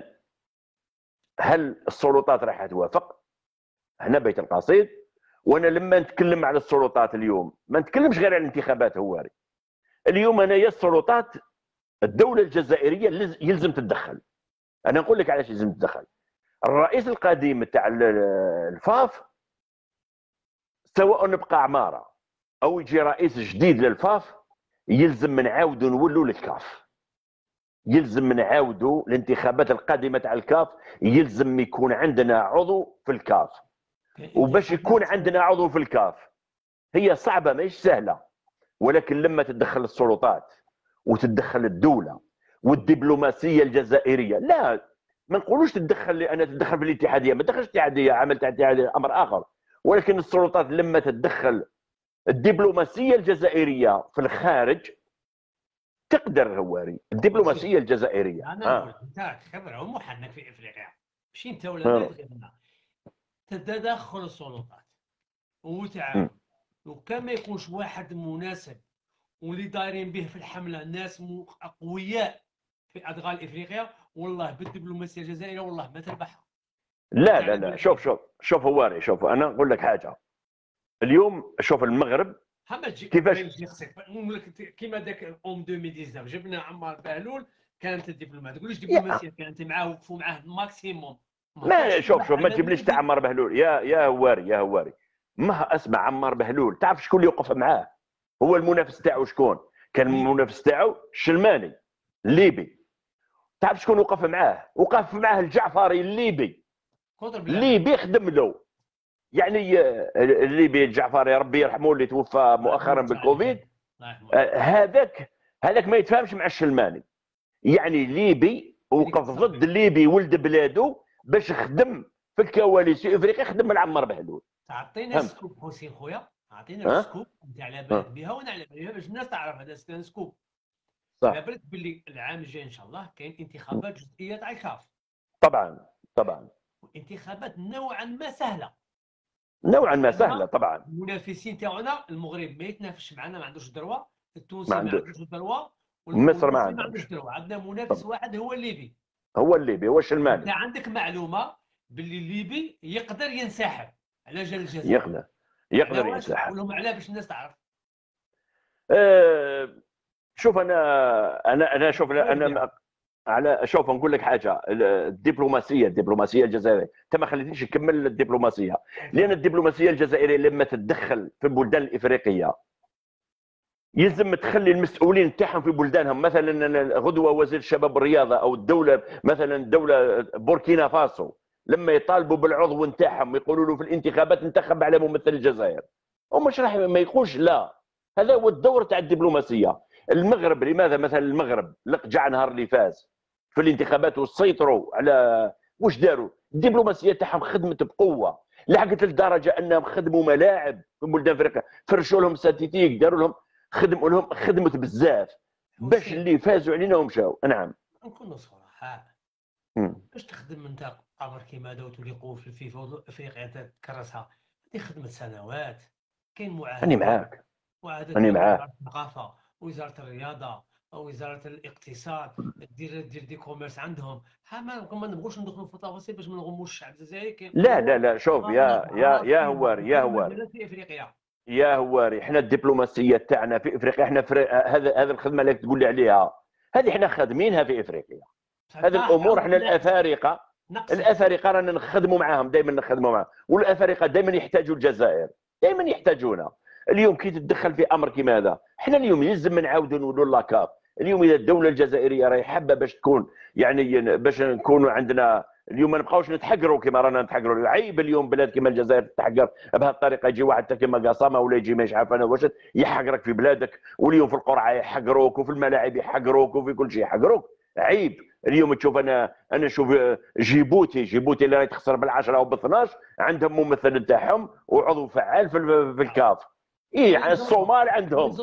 هل السلطات راح توافق؟ هنا بيت القصيد. وانا لما نتكلم على السلطات اليوم ما نتكلمش غير على الانتخابات هواري. اليوم انايا السلطات، الدوله الجزائريه يلزم تتدخل. انا نقول لك علاش يلزم تتدخل. الرئيس القديم تاع الفاف، سواء نبقى عماره او يجي رئيس جديد للفاف، يلزم نعاودوا نولوا للكاف. يلزم نعاودوا الانتخابات القادمه تاع الكاف، يلزم يكون عندنا عضو في الكاف. وباش يكون عندنا عضو في الكاف هي صعبه ماهيش سهله، ولكن لما تتدخل السلطات وتتدخل الدوله والدبلوماسيه الجزائريه، لا ما نقولوش تتدخل، انا تتدخل في الاتحاديه، ما تدخلش الاتحاديه، عمل تاع الاتحاديه امر اخر. ولكن السلطات لما تتدخل الدبلوماسيه الجزائريه في الخارج تقدر هواري الدبلوماسيه الجزائريه. انا نقول انت خبره ومحنك في افريقيا، ماشي انت ولا غير تتدخل السلطات وتعاون، وكان ما يكونش واحد مناسب واللي دايرين به في الحمله ناس اقوياء في ادغال افريقيا، والله بالدبلوماسيه الجزائريه والله ما تربحها. لا لا لا، شوف هواري، شوف انا نقول لك حاجه. اليوم شوف المغرب كيفاش كيما ذاك 2019 جبنا عمار بهلول، كانت الدبلوماسيه، تقوليش دبلوماسيه كانت معاه، وقفوا معاه ماكسيموم. ما شوف ما تجيبليش تاع عمار بهلول يا هواري. ما اسمع، عمار بهلول تعرف شكون اللي يوقف معاه؟ هو المنافس تاعو شكون؟ كان المنافس تاعو الشلماني الليبي. تعرف شكون وقف معاه؟ وقف معاه الجعفري الليبي خدم له. يعني الليبي الجعفري ربي يرحمه اللي توفى مؤخرا بالكوفيد، هذاك ما يتفاهمش مع الشلماني. يعني ليبي وقف ضد الليبي ولد بلاده باش خدم في الكواليس افريقيا، خدم مع عمار بهلول. تعطينا سكوب حسين خويا، عطينا سكوب انت على بالك بها وانا على بالي باش الناس تعرف. هذا كان سكوب صح. على بالك باللي العام الجاي ان شاء الله كاين انتخابات جزئيه تاع الكاف. طبعا انتخابات نوعا ما سهله، طبعا. المنافسين تاعنا المغرب ما يتنافسش معنا، ما عندوش دروه، التونسي ما عندوش دروه، مصر ما عندوش دروه. عندنا منافس واحد هو الليبي، هو الشلماني. انت عندك معلومه باللي الليبي يقدر ينسحب على جال الجزائر، يقدر ينسحب. قول لهم علاه باش الناس تعرف. آه، شوف انا شوف انا على شوف نقول لك حاجه. الدبلوماسيه الجزائريه، انت ما خليتنيش نكمل الدبلوماسيه، لان الدبلوماسيه الجزائريه لما تتدخل في البلدان الافريقيه يلزم تخلي المسؤولين تاعهم في بلدانهم. مثلا غدوه وزير الشباب والرياضه او الدوله، مثلا دوله بوركينا فاسو، لما يطالبوا بالعضو نتاعهم يقولوا له في الانتخابات انتخب على ممثل الجزائر، ومش راح ما يقولش لا. هذا هو الدور تاع الدبلوماسيه. المغرب لماذا مثلا المغرب لقجع نهار اللي فاز في الانتخابات وسيطروا على واش داروا؟ الدبلوماسيه تاعهم خدمت بقوه، لحقت لدرجه انهم خدموا ملاعب في بلدان افريقيا، فرشوا لهم ساتيتيك، داروا لهم خدموا لهم خدمت بزاف باش اللي فازوا علينا ومشاو. نعم نكونوا صراحه. باش تخدم انت امر كيما هذا وتولي قوه في الفيفا افريقيا تكرسها، هذه خدمه سنوات. كاين راني معاهدات، معاك، معاهدات راني بين معاك. وزاره الثقافه ووزاره الرياضه او وزاره الاقتصاد، دير دي كوميرس عندهم. ها ما نبغوش ندخلوا في التفاصيل باش ما نغموش الشعب الجزائري. كاين لا لا امور لا، شوف يا هواري، في كل المجالات في افريقيا. يا هواري، احنا الدبلوماسيه تاعنا في افريقيا، احنا هذا الخدمه اللي تقول لي عليها هذه احنا خادمينها في افريقيا. هذه صح، الامور احنا ناقص نقص. الافارقه رانا نخدموا معاهم، دائما نخدموا معاهم، والافارقه دائما يحتاجوا الجزائر، دائما يحتاجونا. اليوم كي تتدخل في امر كيما هذا، احنا اليوم يلزم نعاودوا نقولوا لاكاب. اليوم اذا الدوله الجزائريه راهي حابه باش تكون، يعني باش نكونوا عندنا اليوم ما نبقاوش نتحقروا كما رانا نتحقروا. عيب اليوم بلاد كما الجزائر تتحقر بهذه الطريقه. يجي واحد كما قاسامه ولا يجي مش عارف انا واش يحقرك في بلادك، واليوم في القرعه يحقروك وفي الملاعب يحقروك وفي كل شيء يحقروك. عيب. اليوم تشوف انا نشوف جيبوتي اللي راهي تخسر بال10 او بال12 عندهم ممثل تاعهم وعضو فعال في الكاف. ايه يعني الصومال عندهم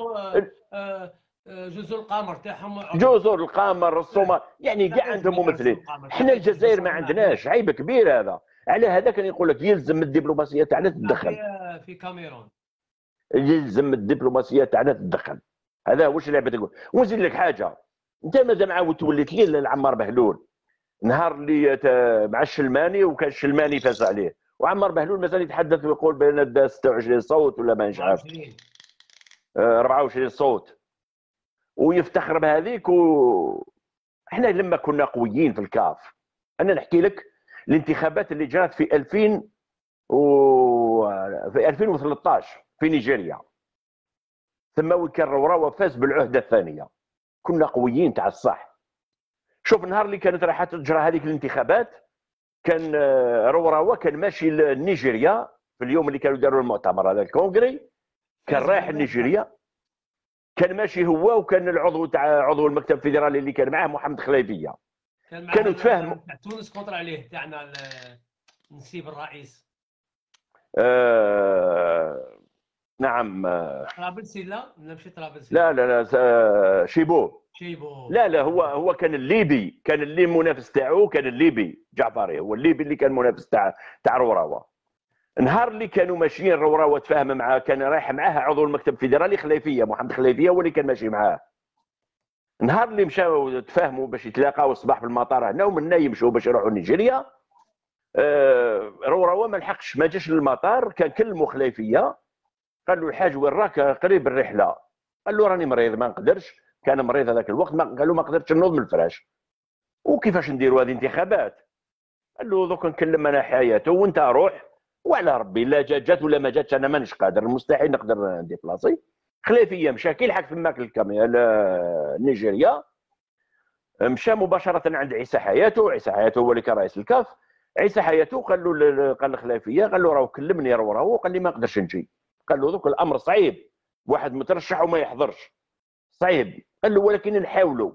جزر القمر تاعهم، جزر القمر، الصومال، يعني كاع عندهم ممثلين. احنا الجزائر ما عندناش، عيب كبير هذا. على هذا كان يقول لك يلزم الدبلوماسيه تاعنا تتدخل، في كاميرون يلزم الدبلوماسيه تاعنا تتدخل. هذا واش اللي تقول. ونزيد لك حاجه، انت مازال عاود وليت لي لعمار بهلول نهار اللي مع الشلماني، وكان الشلماني فاز عليه، وعمار بهلول مازال يتحدث ويقول بان 26 صوت ولا ما عارف 24 صوت ويفتخر بهذيك. احنا لما كنا قويين في الكاف، انا نحكي لك الانتخابات اللي جرت في 2000 في 2013 في نيجيريا، ثم كان رورا وفاز بالعهده الثانيه، كنا قويين تاع الصح. شوف النهار اللي كانت راح تجرى هذيك الانتخابات، كان رورا كان ماشي لنيجيريا في اليوم اللي كانوا داروا المؤتمر هذا الكونغري، كان رايح لنيجيريا، كان ماشي هو وكان العضو تاع عضو المكتب الفيدرالي اللي كان معاه محمد خليفيه، كانوا تفاهموا. تونس كونتر عليه تاعنا نسيب الرئيس. نعم. طرابلسي لا ماشي طرابلسي. لا لا لا، شيبو. لا لا، هو كان الليبي، كان اللي المنافس تاعو كان الليبي جعفري، هو الليبي اللي كان منافس تاع روراوا. نهار اللي كانوا ماشيين روراوا تفاهم معاه، كان رايح معاه عضو المكتب الفيدرالي خليفيه، محمد خليفيه هو اللي كان ماشي معاه. نهار اللي مشاو تفاهموا باش يتلاقاو الصباح في المطار هنا، ومنا يمشوا باش يروحوا نيجيريا. روراوا ما لحقش، ما جاش للمطار، كان كلموا خليفيه قال له الحاج وين راك قريب الرحله؟ قال له راني مريض ما نقدرش، كان مريض هذاك الوقت، قال له ما قدرتش نوض من الفراش. وكيفاش نديروا هذه انتخابات؟ قال له دوك نكلم انا حياته وانت روح، وعلى ربي لا جات ولا ما جاتش انا مانيش قادر، مستحيل نقدر نديبلاصي. خليفيه مشى كي لحق تماك نيجيريا، مشى مباشره عند عيسى حياته. عيسى حياته هو اللي كان رئيس الكاف. عيسى حياته قال لخليفيه، قال له راه كلمني راهو قال لي ما نقدرش نجي. قال له دوك الامر صعيب، واحد مترشح وما يحضرش صعيب. قال له ولكن نحاولوا.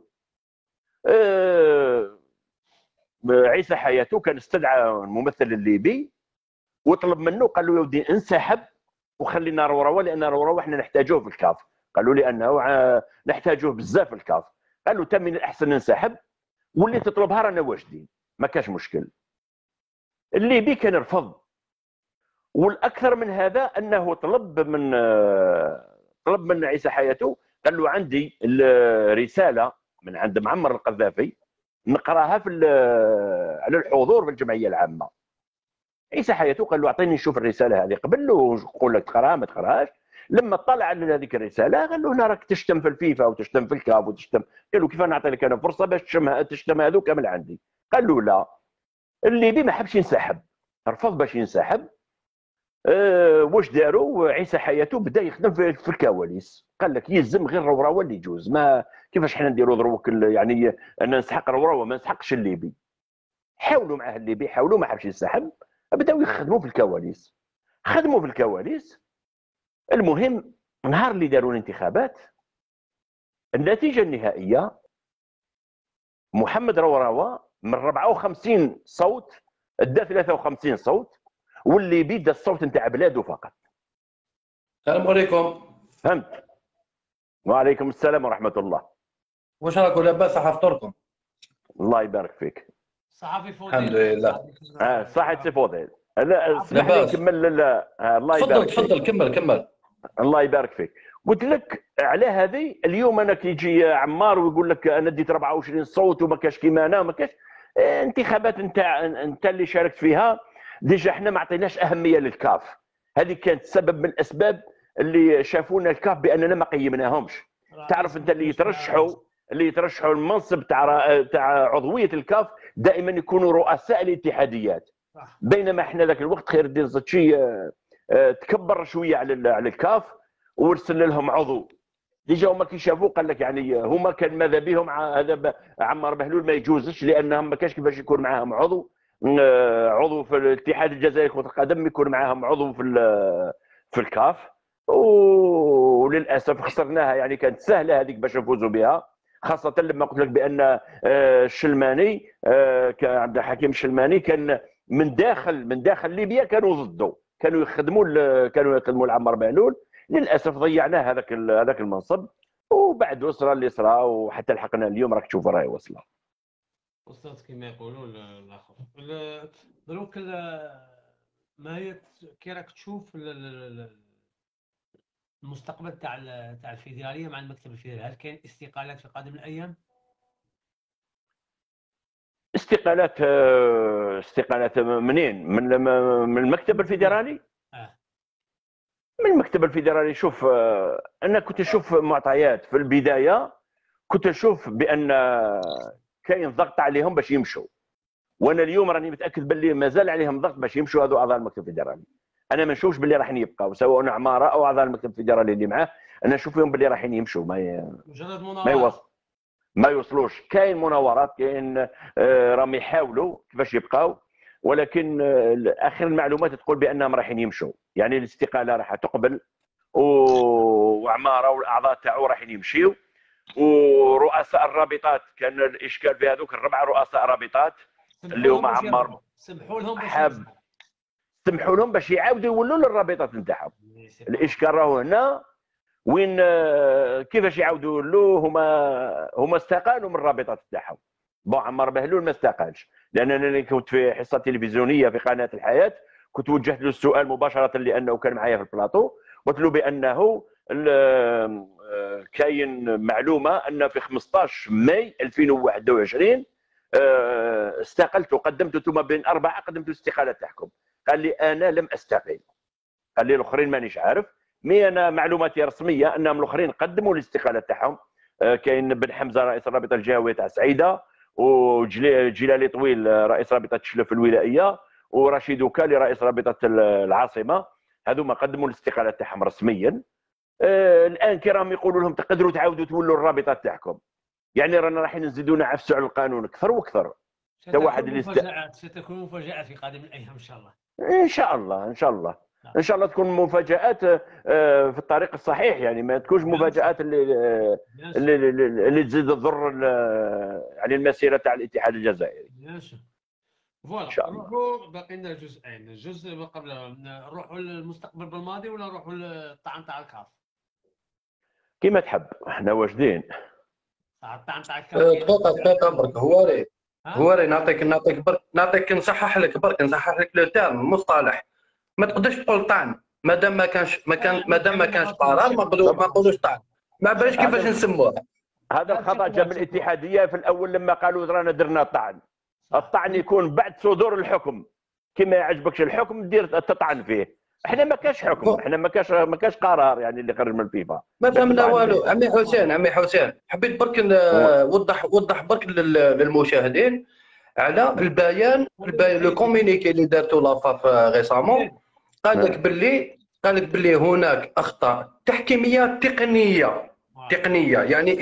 عيسى حياته كان استدعى الممثل الليبي وطلب منه، قال له يا ودي انسحب وخلينا روراوا، لان روراوا احنا نحتاجوه في الكاف. قالوا لانه نحتاجوه بزاف في الكاف. قال له تم من الاحسن ننسحب، واللي تطلبها رانا واجدين ما كاش مشكل. الليبي كان رفض. والاكثر من هذا انه طلب من عيسى حياته، قال له عندي الرساله من عند معمر القذافي نقراها على الحضور في الجمعيه العامه. عيسى حياته قال له اعطيني نشوف الرساله هذه قبل ونقول لك تقراها ما تقراهاش. لما طلع على هذيك الرساله قال له هنا راك تشتم في الفيفا وتشتم في الكاب وتشتم. قال له كيف نعطي لك انا فرصه باش تشتم هذوك كامل عندي؟ قال له لا، الليبي ما حبش ينسحب، رفض باش ينسحب. واش داروا؟ عيسى حياته بدا يخدم في الكواليس، قال لك يلزم غير روراوه اللي يجوز، ما كيفاش حنا نديروا دروك يعني انا نسحق روراوه ما نسحقش الليبي. حاولوا معاه الليبي، حاولوا، ما حبش ينسحب، بداو يخدموا في الكواليس، خدموا في الكواليس. المهم نهار اللي داروا الانتخابات النتيجه النهائيه محمد روراوه من 54 صوت ادى 53 صوت، واللي بيدا الصوت نتاع بلاده فقط. السلام عليكم. فهمت؟ وعليكم السلام ورحمه الله. واش راكم لاباس؟ صحة فطوركم؟ الله يبارك فيك. صحافي فوضى. الحمد لله. صحة سي فوضيل. لا اسمح لي نكمل. الله يبارك فيك. تفضل كمل. الله يبارك فيك. قلت لك على هذه اليوم انا كي يجي عمار ويقول لك انا ديت 24 صوت وما كاش كيما انا ما كاش انتخابات انت اللي شاركت فيها. ديجا احنا ما عطيناش اهميه للكاف، هذه كانت سبب من الاسباب اللي شافونا الكاف باننا ما قيمناهمش. تعرف انت اللي يترشحوا المنصب تاع عضويه الكاف دائما يكونوا رؤساء الاتحاديات، بينما احنا ذاك الوقت خير الدين زتشي تكبر شويه على الكاف وارسل لهم عضو. ديجا هما كي شافوه قال لك يعني هما كان ماذا بهم هذا عمار بهلول ما يجوزش، لانهم ما كاش كيفاش يكون معاهم عضو في الاتحاد الجزائري لكرة القدم، يكون معاهم عضو في الكاف. وللاسف خسرناها، يعني كانت سهله هذيك باش نفوزوا بها، خاصه لما قلت لك بان الشلماني عبد الحكيم الشلماني كان من داخل ليبيا كانوا ضده، كانوا يخدموا لعمار بهلول. للاسف ضيعناه هذاك المنصب، وبعد وصل اللي صرا وحتى لحقنا اليوم راك تشوف راهي وصله. وصلت كما يقولوا الاخر. دروك ما هي كي راك تشوف المستقبل تاع الفيدراليه مع المكتب الفيدرالي؟ هل كاين استقالات في قادم الايام؟ استقالات منين؟ من المكتب الفيدرالي؟ من المكتب الفيدرالي. شوف انا كنت اشوف معطيات في البدايه، كنت اشوف بان كاين ضغط عليهم باش يمشوا، وانا اليوم راني متاكد باللي مازال عليهم ضغط باش يمشوا هذو اعضاء المكتب الفيدرالي. انا ما نشوفش باللي راح يبقاو، سواء عماره او اعضاء المكتب الفيدرالي اللي معاه، انا نشوف فيهم باللي راح يمشوا، مجرد مناورات ما يوصلوش. كاين مناورات، كاين راهم يحاولوا كيفاش يبقاو، ولكن اخر المعلومات تقول بانهم راح يمشوا، يعني الاستقاله راح تقبل، وعماره والاعضاء تاعو راح يمشيو، ورؤساء الرابطات كان الاشكال في هذوك الربعه رؤساء رابطات اللي هما عمار سمحوا لهم باش يعاودوا يولوا للرابطات نتاعهم. الاشكال راهو هنا وين كيفاش يعاودوا يولوا. هما استقالوا من الرابطات نتاعهم. عمار بهلول ما استقالش، لان انا كنت في حصه تلفزيونيه في قناه الحياه، كنت وجهت له السؤال مباشره لانه كان معايا في البلاطو، قلت له بانه كاين معلومه ان في 15 ماي 2021 استقلت وقدمت ثم بين 4 قدمت الاستقاله تاعكم. قال لي انا لم استقيل، قال لي الاخرين مانيش عارف، مي انا معلوماتي رسميه انهم الاخرين قدموا الاستقاله تاعهم. كاين بن حمزه رئيس الرابطه الجهويه تاع سعيده، وجلالي طويل رئيس رابطه تشلف الولائيه، ورشيد وكالي رئيس رابطه العاصمه، هذوما قدموا الاستقاله تاعهم رسميا. الان كي راهم يقولوا لهم تقدروا تعاودوا تولوا الرابطه تاعكم، يعني رانا رايحين نزيدوا نعفسوا على القانون اكثر واكثر. ستكون مفاجاه في قادم الايام ان شاء الله. ان شاء الله ان شاء الله تكون مفاجات في الطريق الصحيح، يعني ما تكونش مفاجات اللي تزيد تضر يعني المسيره تاع الاتحاد الجزائري. فوالا نروحوا باقي لنا جزئين. الجزء قبل نروحوا للمستقبل بالماضي ولا نروحوا للطعن تاع الكاف؟ كيما تحب، احنا واجدين. الطعن تاع الكاف دقيقه برك. هواري نعطيك نصحح لك لو تيرم المصطلح. ما تقدرش تقول طعن مادام ما كانش قرار، ما نقولوش طعن، ما باليش كيفاش نسموه. هذا الخطا جاء من الاتحاديه في الاول لما قالوا رانا درنا طعن. الطعن يكون بعد صدور الحكم، كما يعجبكش الحكم دير تطعن فيه. احنا ما كاش حكم، احنا ما كاش قرار يعني اللي خرج من الفيفا. ما فهمنا والو. عمي حسين حبيت برك وضح برك للمشاهدين على البيان لو كومونيكي اللي دارته لافاف غيسامون. قال لك باللي هناك اخطاء تحكيميه تقنيه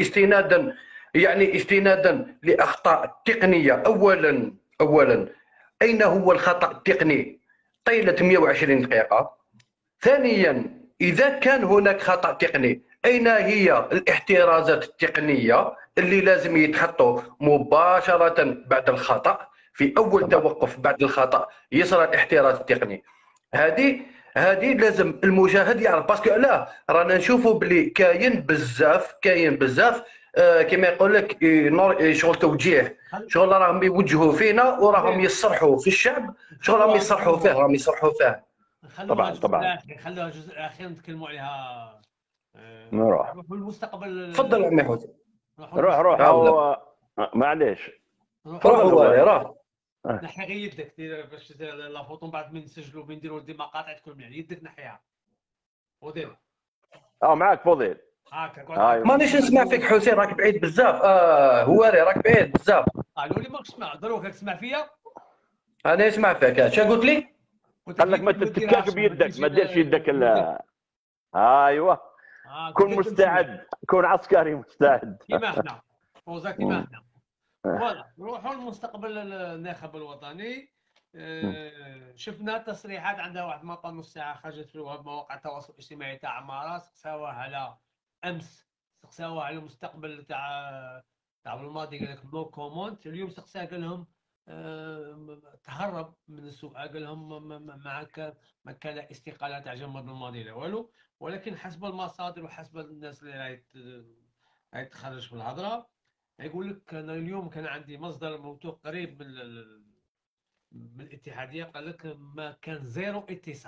يعني استنادا لاخطاء تقنيه. اولا اين هو الخطا التقني طيله 120 دقيقه؟ ثانيا اذا كان هناك خطا تقني اين هي الاحترازات التقنيه اللي لازم يتحطوا مباشره بعد الخطا؟ في اول توقف بعد الخطا يصرى الاحتراز التقني. هذه لازم المشاهد يعرف، باسكو لا رانا نشوفوا بلي كاين بزاف كما يقول لك شغل توجيه، شغل راهم يوجهوا فينا وراهم يصرحوا في الشعب، شغل راهم يصرحوا فيه. طبعا خلوها الجزء الاخير نتكلموا عليها. نروح المستقبل. تفضل عمي حسين. روح معليش. روح روح نحي غير يدك باش لا فوتو من بعد ما نسجلوا بنديروا دي مقاطع تكون مليح. يدك نحيها فضيل. معاك فضيل. مانيش نسمع فيك حسين، راك بعيد بزاف. هواري راك بعيد بزاف. قالوا لي ماكش تسمع. دروك راك تسمع فيا. انا نسمع فيك. اش قلت لي؟ قال لك ما تتكاش بيدك، ما ديرش يدك ايوه. كن مستعد، كن عسكري مستعد كيما احنا فوزا كيما احنا. فوالا نروحوا للمستقبل الناخب الوطني. شفنا تصريحات عندها واحد مقطع نص ساعه خرجت في مواقع التواصل الاجتماعي تاع عماره. سقساوها على امس، سقساوها على المستقبل تاع الماضي، قال لك نو كومونت. اليوم سقساها قال لهم تهرب من السؤال، قال لهم ما كان استقاله تاع جمهور الماضي لا والو، ولكن حسب المصادر وحسب الناس اللي راهي تخرج في الهضره يقول لك انا اليوم كان عندي مصدر موثوق قريب من الاتحاديه، قال لك ما كان زيرو اتصال،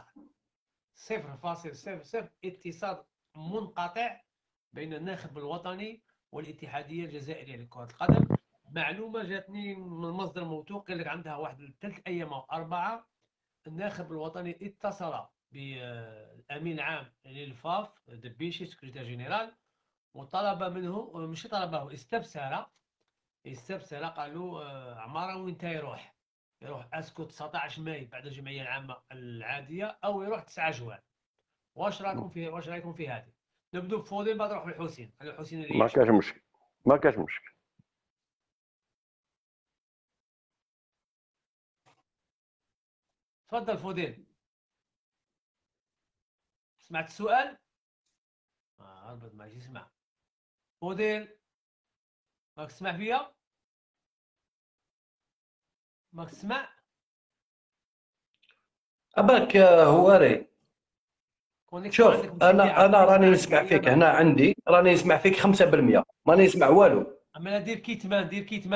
0.00 اتصال منقطع بين الناخب الوطني والاتحاديه الجزائريه لكره القدم. معلومه جاتني من مصدر موثوق قال لك عندها واحد 3 ايام او 4 الناخب الوطني اتصل بالامين العام للفاف دبيشي سكرتير جينيرال وطلب منه، مش طلبه، استفسر قالوا عماره وين يروح اسكو 19 ماي بعد الجمعيه العامه العاديه او يروح 9 جوان. واش رايكم في هذه؟ نبدو بفوضي بعد نروح للحسين. الحسين اللي ما كاش مشكل. تفضل فوديل. سمعت السؤال؟ هربت ما يسمع. فوديل ماك تسمع فيا؟ ماك تسمع؟ أباك هواري. شوف أنا راني نسمع فيك هنا عندي، راني نسمع فيك 5%، ماني نسمع والو. أما دير كيتمان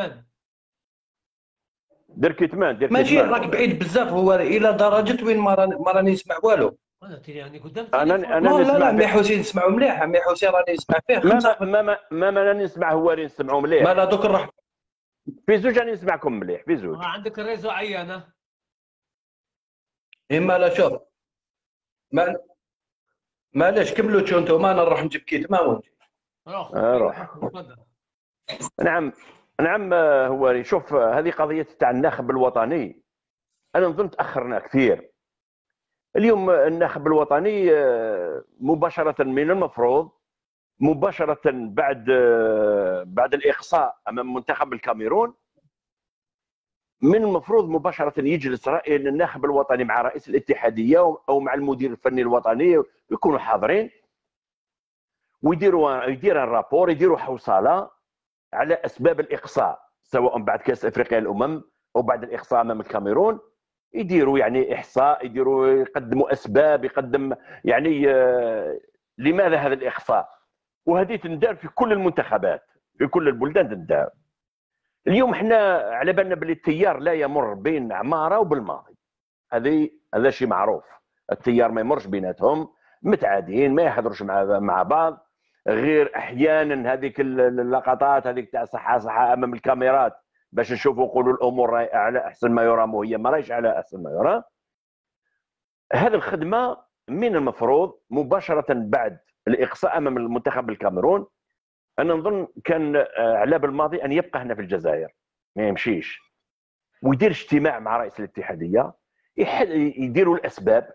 ماشي راك بعيد بزاف هواري إلى درجة وين ما راني نسمع والو. انا لا مي حسين نسمعوا مليح. مي حسين راني نسمع فيه 5%. ما راني نسمع هواري نسمعوا مليح. مالا دوك نروح في زوج راني نسمعكم مليح في زوج. عندك الريزو عيانه. إما لا شوف معليش كملوا تشو انتم، انا نروح نجيب كيت ما ونجي. روح. نعم هواري. شوف هذه قضيه تاع الناخب الوطني انا نظن تاخرنا كثير. اليوم الناخب الوطني مباشره من المفروض مباشره بعد الاقصاء امام منتخب الكاميرون من المفروض مباشره يجلس الناخب الوطني مع رئيس الاتحاديه او مع المدير الفني الوطني ويكونوا حاضرين ويديروا الرابور، يديروا حوصله على اسباب الاقصاء سواء بعد كاس افريقيا الامم او بعد الاقصاء امام الكاميرون. يديروا يعني احصاء، يقدموا اسباب، يقدم يعني لماذا هذا الاقصاء، وهذه تندار في كل المنتخبات في كل البلدان تندار. اليوم احنا على بالنا باللي التيار لا يمر بين عماره وبالماضي، هذا شيء معروف. التيار ما يمرش بيناتهم، متعادين ما يحضروش مع بعض، غير احيانا هذيك اللقطات هذيك تاع صحه امام الكاميرات باش نشوفوا نقولوا الامور على احسن ما يرام وهي ما راهيش على احسن ما يرام. هذه الخدمه من المفروض مباشره بعد الاقصاء امام المنتخب الكاميرون، انا نظن كان على بالماضي ان يبقى هنا في الجزائر ما يمشيش، ويدير اجتماع مع رئيس الاتحاديه يديروا الاسباب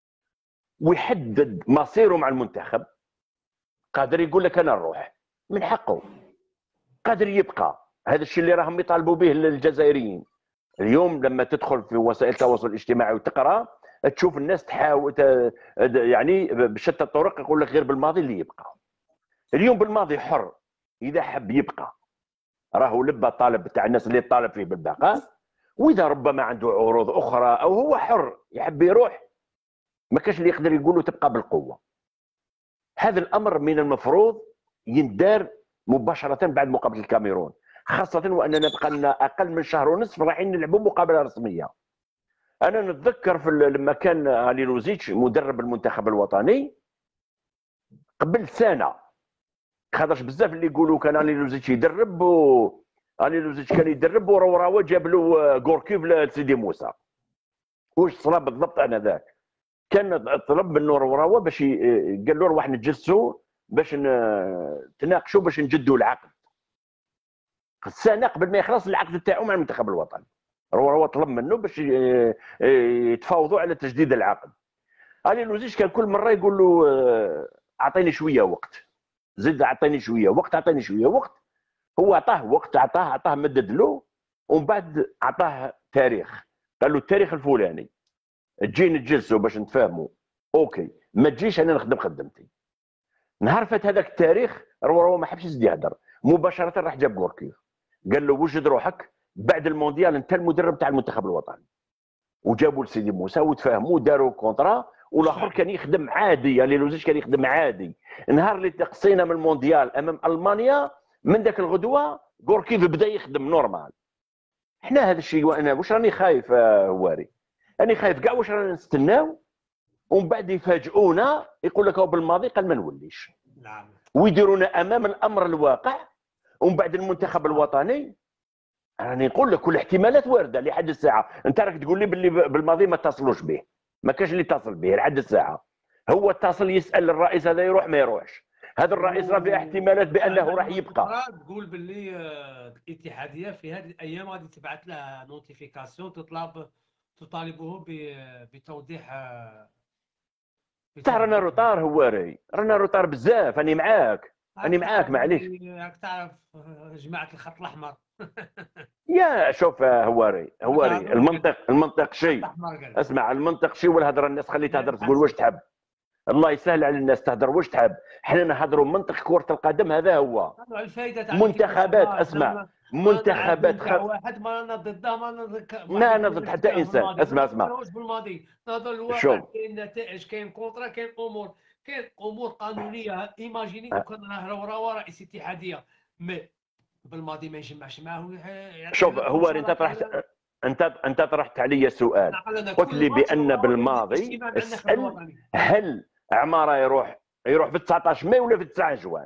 ويحدد مصيره مع المنتخب. قادر يقول لك انا نروح، من حقه، قادر يبقى. هذا الشيء اللي راهم يطالبوا به الجزائريين اليوم. لما تدخل في وسائل التواصل الاجتماعي وتقرا تشوف الناس تحاول يعني بشتى الطرق يقول لك غير بالماضي اللي يبقى. اليوم بالماضي حر، اذا حب يبقى راهو لبى طالب تاع الناس اللي طالب فيه بالبقاء، واذا ربما عنده عروض اخرى او هو حر يحب يروح، ما كاش اللي يقدر يقول له تبقى بالقوه. هذا الامر من المفروض يندار مباشره بعد مقابله الكاميرون، خاصه واننا بقى لنا اقل من شهر ونصف رايحين نلعبوا مقابله رسميه. انا نتذكر لما كان علي لوزيتش مدرب المنتخب الوطني قبل سنه، خاطرش بزاف اللي يقولوا كان علي لوزيتش يدرب علي لوزيتش كان يدرب وراوا جاب له غوركيف لسيدي موسى. واش صرا بالضبط انا ذاك كان طلب منه وراوا باش قال له روح نتجلسوا باش تناقشوا باش نجدوا العقد سنه قبل ما يخلص العقد تاعو مع المنتخب الوطني. هو طلب منه باش يتفاوضوا على تجديد العقد. علي لوزيتش كان كل مره يقول له اعطيني شويه وقت، زد اعطيني شويه وقت، اعطيني شويه وقت. هو عطاه وقت، عطاه مدد له، ومن بعد عطاه تاريخ، قال له التاريخ الفلاني تجي نتجلسوا باش نتفاهموا، اوكي، ما تجيش انا نخدم خدمتي. نهار فات هذاك التاريخ هو ما حبش يزيد يهدر، مباشره راح جاب غوركيف قال له وجد روحك بعد المونديال انت المدرب تاع المنتخب الوطني. وجابوا لسيدي موسى وتفاهموا وداروا كونترا، والاخر كان يخدم عادي، يعني لوزيتش كان يخدم عادي. نهار اللي تقصينا من المونديال امام المانيا من ذاك الغدوه غوركيف بدا يخدم نورمال. احنا هذا الشيء، وانا واش راني خايف هواري، راني خايف كاع واش رانا نستناو ومن بعد يفاجئونا يقول لك هو بالماضي قال ما نوليش، ويديرونا امام الامر الواقع. ومن بعد المنتخب الوطني راني نقول لك كل الاحتمالات وارده لحد الساعه. انت راك تقول لي باللي بالماضي ما اتصلوش به، ما كاش اللي اتصل به لحد الساعه. هو اتصل يسال الرئيس هذا يروح ما يروحش، هذا الرئيس راه فيه احتمالات بانه راح يبقى. تقول باللي الاتحاديه في هذه الايام غادي تبعث لها نوتيفيكاسيون تطالبه بتوضيح. رانا روطار هواري، رانا روطار بزاف. راني معاك معليش. راك تعرف جماعه الخط الاحمر. يا شوف هواري المنطق شيء، اسمع، المنطق شيء والهضره الناس خلي تهضر تقول واش تحب. الله يسهل على الناس تهضر واش تحب، حنا نهضروا منطق كرة القدم. هذا هو منتخبات. اسمع، منتخبات واحد ما انا ضده، ما انا ضد حتى انسان. اسمع بالماضي نهضر الواقع، كاين نتائج، كاين كونترا، كاين امور قانونيه. ايماجيني لو كان راه رئيس اتحاديه بالماضي ما يجمعش معاه. شوف هو انت طرحت علي سؤال، قلت لي بان بالماضي اسال هل عماره يروح في 19 ماي ولا في 9 جوان.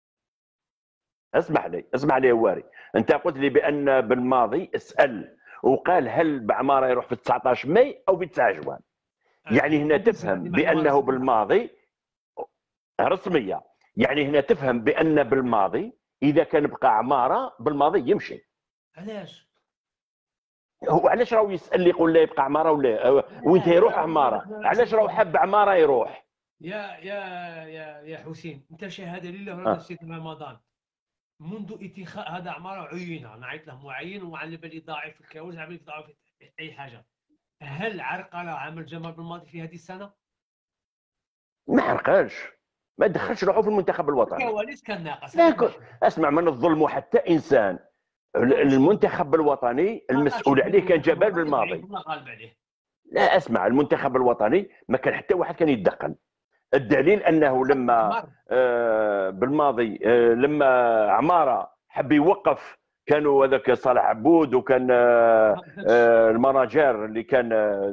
اسمح لي هواري، انت قلت لي بان بالماضي اسال وقال هل بعماره يروح في 19 ماي او في 9 جوان. يعني هنا تفهم بانه بالماضي رسميه، يعني هنا تفهم بان بالماضي اذا كان بقى عماره بالماضي يمشي. علاش؟ هو علاش راهو يسال لي يقول لا يبقى عماره ولا وين يروح عماره؟ علاش راهو حب عماره يروح؟ يا حسين، انت شهاده لله هذا السيد رمضان منذ اتخاذ هذا عماره عينه، نعيط له معين وعلى بالي ضاعف في الكاوز، على بالي ضاعف في اي حاجه. هل عرقل عمل جمال بالماضي في هذه السنه؟ ما عرقلش، ما دخلش روحه في المنتخب الوطني. كواليس كان ناقص. اسمع، ما نظلموا حتى انسان. المنتخب الوطني المسؤول عليه كان جبال بالماضي. لا اسمع، المنتخب الوطني ما كان حتى واحد كان يتدخل. الدليل انه لما بالماضي لما عماره حب يوقف، كانوا هذاك صالح عبود وكان المناجر اللي كان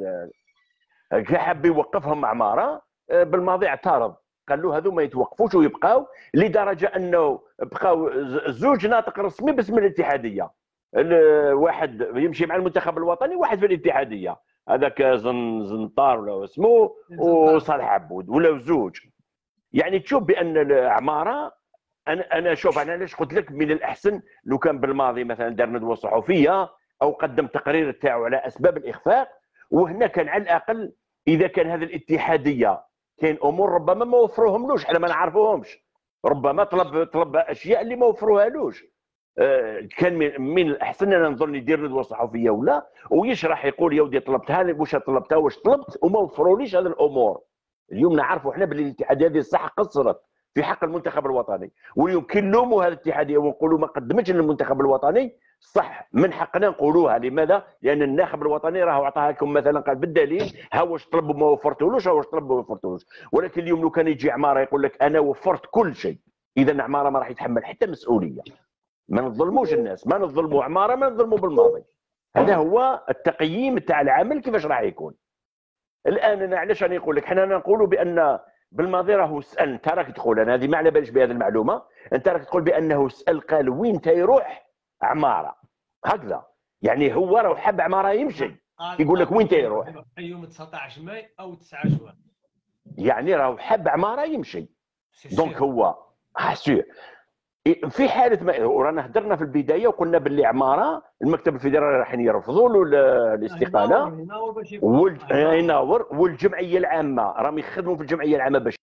حب يوقفهم عماره بالماضي اعترض، قال له هذو ما يتوقفوش ويبقاو، لدرجه انه بقاو زوج ناطق رسمي باسم الاتحاديه، واحد يمشي مع المنتخب الوطني وواحد في الاتحاديه. هذاك زنطار ولا اسمه وصالح عبود ولا زوج. يعني تشوف بان العماره، انا شوف، انا علاش قلت لك من الاحسن لو كان بالماضي مثلا دار ندوه صحفيه او قدم تقرير تاعو على اسباب الاخفاق، وهنا كان على الاقل اذا كان هذه الاتحاديه كاين امور ربما ما وفروهملوش، احنا ما نعرفوهمش، ربما طلب اشياء اللي ما وفروهالوش. كان من الاحسن انا نظن يدير ندوه صحفيه ولا ويشرح، يقول يا ودي طلبتها واش طلبتها واش طلبت وما وفروليش هذه الامور. اليوم نعرفوا احنا باللي الاتحاديه هذه صح قصرت في حق المنتخب الوطني، ويمكن نلوموا هذه الاتحاديه ونقولوا ما قدمتش للمنتخب الوطني صح، من حقنا نقولوها. لماذا؟ لان الناخب الوطني راه عطاها لكم مثلا، قال بالدليل ها واش طلبوا ما وفرتولوش، ها واش طلبوا ما وفرتولوش. ولكن اليوم لو كان يجي عماره يقول لك انا وفرت كل شيء، اذا عماره ما راح يتحمل حتى مسؤوليه. ما نظلموش الناس، ما نظلموا عماره، ما نظلموا بالماضي. هذا هو التقييم تاع العمل كيفاش راح يكون. الان انا علاش راني نقول لك، حنا نقولوا بان بالماضي راهو سال، انت راك تقول، انا هذه ما على باليش بهذه المعلومه، انت راك تقول بانه سال قال وين تيروح عماره هكذا، يعني هو راه حاب عماره يمشي، يقول لك وين تيروح يوم 19 ماي او 9 جوان، يعني راه حاب عماره يمشي. دونك هو سير في حاله ما، ورانا هدرنا في البدايه وقلنا باللي عماره المكتب الفيدرالي راح يرفضوا له الاستقاله، يناور، والجمعيه العامه راهم يخدموا في الجمعيه العامه باش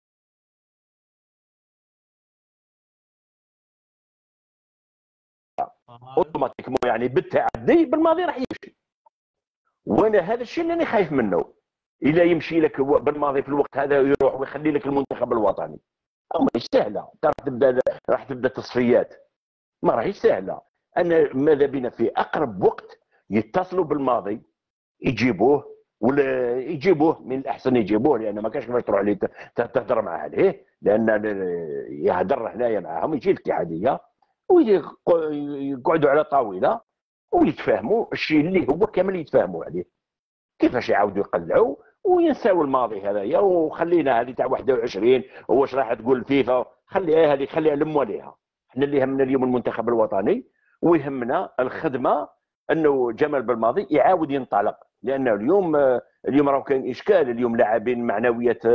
اوتوماتيكمون، يعني بالتعدي بالماضي راح يمشي. وانا هذا الشيء اللي انا خايف منه، الا يمشي لك بالماضي في الوقت هذا يروح ويخلي لك المنتخب الوطني، ماهيش سهله، راح تبدا تصفيات، ما راهيش سهله. انا ماذا بينا في اقرب وقت يتصلوا بالماضي يجيبوه، ولا يجيبوه من الاحسن يجيبوه، لان ما كاش كيفاش تروح عليه تهضر معاه عليه، لان يهضر هنايا معاهم، يجي الاتحاديه ويقعدوا على طاوله ويتفاهموا الشيء اللي هو كامل يتفاهموا عليه، كيفاش يعاودوا يقلعوا وينساو الماضي هذايا، وخلينا هذه تاع 21 واش راح تقول الفيفا، خليها هذه، خليها لموا عليها. احنا اللي يهمنا اليوم المنتخب الوطني، ويهمنا الخدمه انه جمال بالماضي يعاود ينطلق، لانه اليوم راه كاين اشكال، اليوم لاعبين معنويات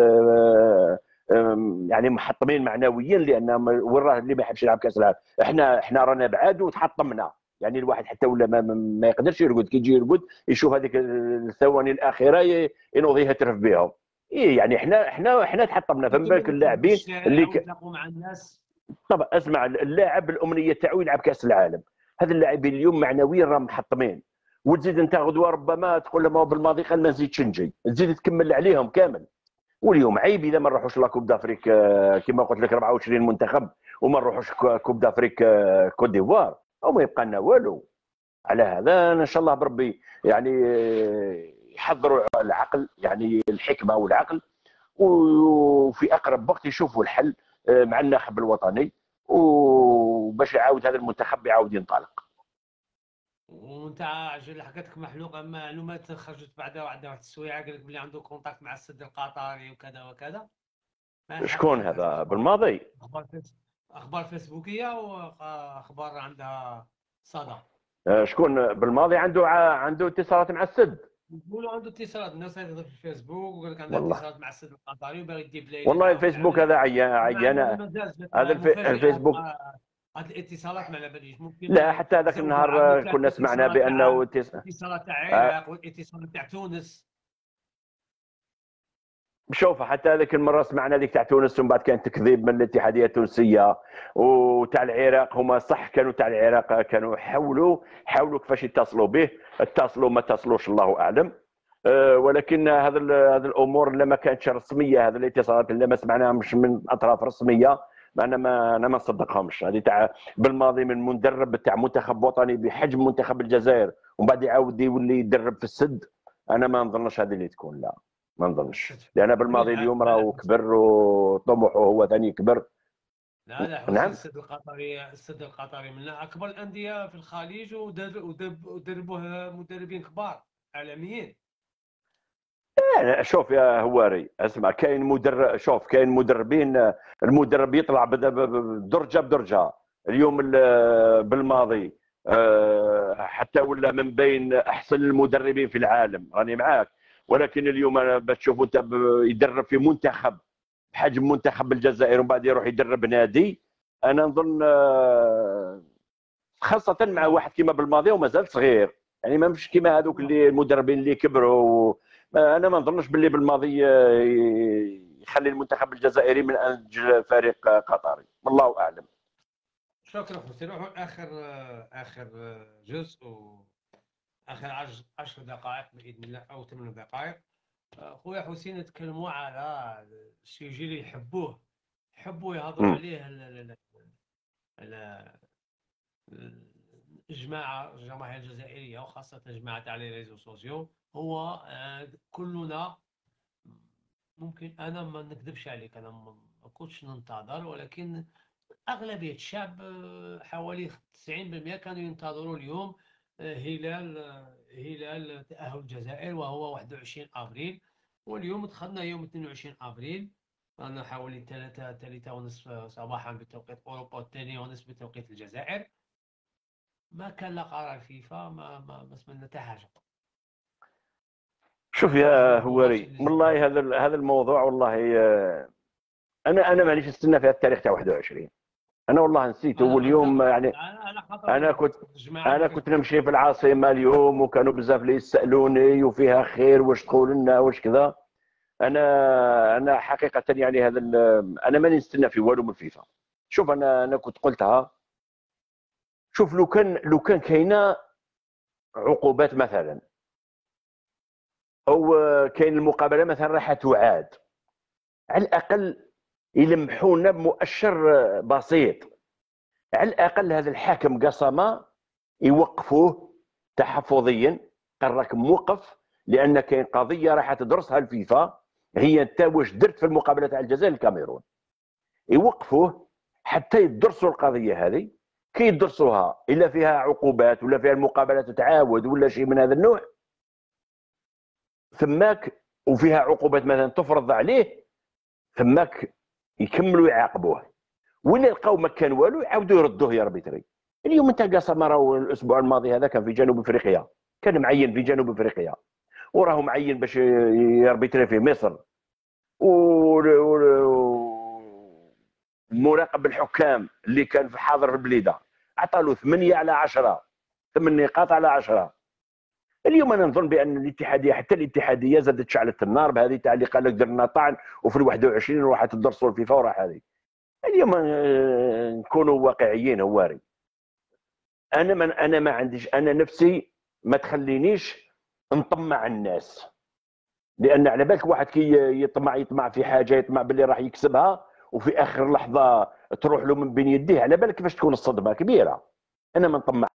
يعني محطمين معنويا، لان وين راه اللي ما يحبش يلعب كاس العالم، احنا رانا بعاد وتحطمنا، يعني الواحد حتى ولا ما يقدرش يرقد، كي يجي يرقد يشوف هذيك الثواني الاخيره ينوض يهترف بهم. إيه يعني احنا تحطمنا، فما بالك اللاعبين اللي مع الناس. طبعا اسمع، اللاعب الامنيه تاعو يلعب كاس العالم، هذا اللاعبين اليوم معنويا راهم محطمين، وتزيد انت غدوه ربما تقول لهم بالماضي قال ما نزيدش نجي، تزيد تكمل عليهم كامل. واليوم عيب اذا ما نروحوش لاكوب دافريك، كما قلت لك 24 منتخب وما نروحوش كوب دافريك كوت ديفوار، او ما يبقى لنا والو. على هذا ان شاء الله بربي يعني يحضروا العقل، يعني الحكمه والعقل، وفي اقرب وقت يشوفوا الحل مع الناخب الوطني، وباش يعاود هذا المنتخب يعاود ينطلق. وانت عجل حكيتك محلوقه معلومات خرجت بعدها واحد السويعه، قال لك بلي عنده كونتاكت مع السد القطري وكذا وكذا. شكون هذا بالماضي؟ اخبار فيسبوكيه واخبار عندها صدى. شكون بالماضي عنده اتصالات مع السد؟ يقولوا عنده اتصالات، الناس يضرب في الفيسبوك ويقول لك عنده اتصالات مع السد القطري وباغي يدي بلاي. والله الفيسبوك هذا عيانه، هذا الفيسبوك هذه الاتصالات ما على باليش، ممكن لا حتى هذاك النهار كنا سمعنا بانه اتصالات تاع العراق والاتصالات تاع تونس. شوف حتى هذيك المره سمعنا هذيك تاع تونس، ومن بعد كان تكذيب من الاتحاديه التونسيه، وتاع العراق هما صح كانوا تاع العراق كانوا حاولوا كيفاش يتصلوا به، اتصلوا ما اتصلوش الله اعلم. ولكن هذا الامور اللي ما كانتش رسميه، هذه الاتصالات اللي ما سمعناهمش من اطراف رسميه، انا ما نصدقهمش. هذه تاع بالماضي من مدرب تاع منتخب وطني بحجم منتخب الجزائر ومن بعد يعاود يولي يدرب في السد، انا ما نظنش هذه اللي تكون، لا ما نظنش، لان بالماضي اليوم راهو كبر وطموحه هو ثاني كبر. لا نعم. السد القطري من اكبر الانديه في الخليج، ودربوه مدربين كبار عالميين. شوف يا هواري، اسمع، كاين مدربين، المدرب يطلع بدرجه بدرجه. اليوم بالماضي حتى ولا من بين احسن المدربين في العالم، راني معاك، ولكن اليوم انا بتشوفوا انت يدرب في منتخب بحجم منتخب الجزائر ومن بعد يروح يدرب نادي. انا نظن خاصه مع واحد كيما بالماضي ومازال صغير، يعني ما مش كيما هذوك اللي المدربين اللي كبروا. انا ما نظنش باللي بالماضي يخلي المنتخب الجزائري من انجل فريق قطري، والله اعلم. شكرا خوتي. نروحوا اخر جزء اخر 10 دقائق باذن الله او 8 دقائق. خويا حسين نتكلموا على السيجي اللي يحبوا يهضروا عليه الجماهير الجزائريه وخاصه الجماعه تاع لي ريزو سوسيو. هو كلنا ممكن، انا ما نكذبش عليك، انا ما كنتش ننتظر، ولكن اغلبيه الشعب حوالي 90% كانوا ينتظروا اليوم هلال تاهل الجزائر وهو 21 ابريل. واليوم دخلنا يوم 22 ابريل، رانا حوالي 3:30 صباحا بتوقيت اوروبا والثانية ونصف بتوقيت الجزائر. ما كان لا قرار فيفا، ما سمعنا حتى حاجه. شوف يا هواري، والله هذا الموضوع والله انا مانيش نستنى في التاريخ تاع 21. انا والله نسيته. واليوم يعني انا كنت نمشي في العاصمه اليوم وكانوا بزاف اللي يسالوني وفيها خير واش تقول لنا واش كذا. انا حقيقه يعني هذا انا ماني نستنى في والو من فيفا. شوف انا كنت قلتها. شوف لو كان كاينه عقوبات مثلا، او كاين المقابله مثلا راح تعاد، على الاقل يلمحونا بمؤشر بسيط. على الاقل هذا الحاكم قسما يوقفوه تحفظيا، قال راك موقف لان كاين قضيه راح تدرسها الفيفا، هي انت واش درت في المقابله تاع الجزائر الكاميرون. يوقفوه حتى يدرسوا القضيه هذه. كي يدرسوها الا فيها عقوبات ولا فيها المقابله تتعاود ولا شيء من هذا النوع، ثماك وفيها عقوبات مثلا تفرض عليه، ثماك يكملوا يعاقبوه. ولا لقاو ما كان والو يعاودوا يردوه يا ربي تري. اليوم انت قاسم راهو الاسبوع الماضي هذا كان في جنوب افريقيا، كان معين في جنوب افريقيا، وراه معين باش يربيتري في مصر، ومراقب الحكام اللي كان في حاضر في البليده عطى له 8/10، 8 نقاط على 10. اليوم انا نظن بان الاتحاديه، حتى الاتحاديه زادت شعلت النار بهذه تاع اللي قال لك درنا طعن وفي ال 21 راح تدرسوا الفيفا وراح هذه. اليوم نكونوا واقعيين هواري. انا ما عنديش، انا نفسي ما تخلينيش نطمع الناس، لان على بالك واحد كي يطمع في حاجه، يطمع باللي راح يكسبها وفي اخر لحظه تروح له من بين يديه، على بالك كيفاش تكون الصدمه كبيره. انا ما نطمع.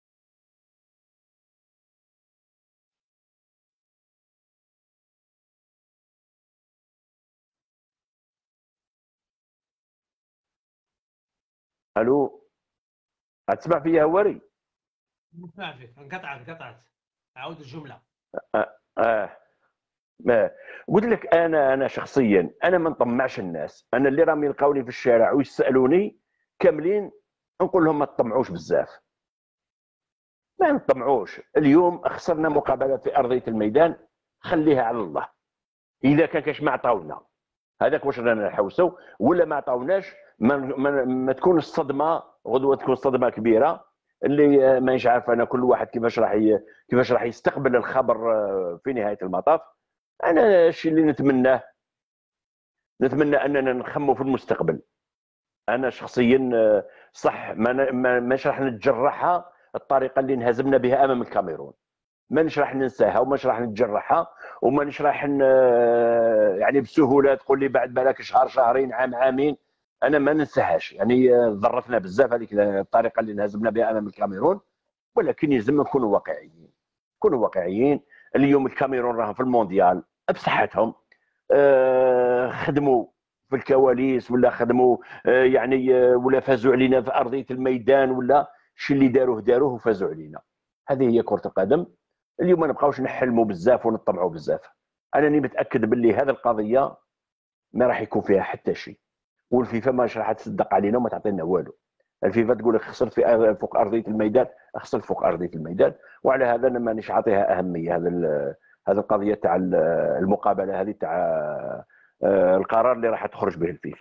الو، تسمع فيا هواري؟ نسمع فيك. انقطعت عاود الجمله. ما قلت لك انا شخصيا انا ما نطمعش الناس. انا اللي راهم يلقاوني في الشارع ويسالوني كاملين نقول لهم ما تطمعوش بزاف، ما نطمعوش. اليوم خسرنا مقابلات في ارضيه الميدان، خليها على الله. اذا كان كاش ما عطاونا هذاك واش رانا نحوسوا، ولا ما عطاوناش ما تكون الصدمه غدوه، تكون صدمه كبيره اللي مانيش عارف انا كل واحد كيفاش راح يستقبل الخبر في نهايه المطاف. انا الشيء اللي نتمنى اننا نخمو في المستقبل. انا شخصيا صح مانيش راح نتجرحها الطريقه اللي انهزمنا بها امام الكاميرون، مانيش راح ننساها ومانيش راح نتجرحها، ومانيش راح يعني بسهوله تقول لي بعد بالك شهر شهرين عام عامين. انا ما ننساهاش، يعني ضرتنا بزاف هذيك الطريقه اللي انهزمنا بها امام الكاميرون. ولكن يلزم نكونوا واقعيين. اليوم الكاميرون راهم في المونديال بصحتهم، خدموا في الكواليس ولا خدموا يعني ولا فازوا علينا في ارضيه الميدان، ولا الشيء اللي داروه وفازوا علينا. هذه هي كره القدم. اليوم ما نبقاوش نحلموا بزاف ونطمعوا بزاف. انا راني متاكد باللي هذه القضيه ما راح يكون فيها حتى شيء، والفيفا ما راح تصدق علينا وما تعطينا والو. الفيفا تقول لك خسرت في فوق ارضيه الميدان، خسرت فوق ارضيه الميدان، وعلى هذا انا مانيش عاطيها اهميه هذه القضيه تاع المقابله هذه تاع القرار اللي راح تخرج به الفيفا.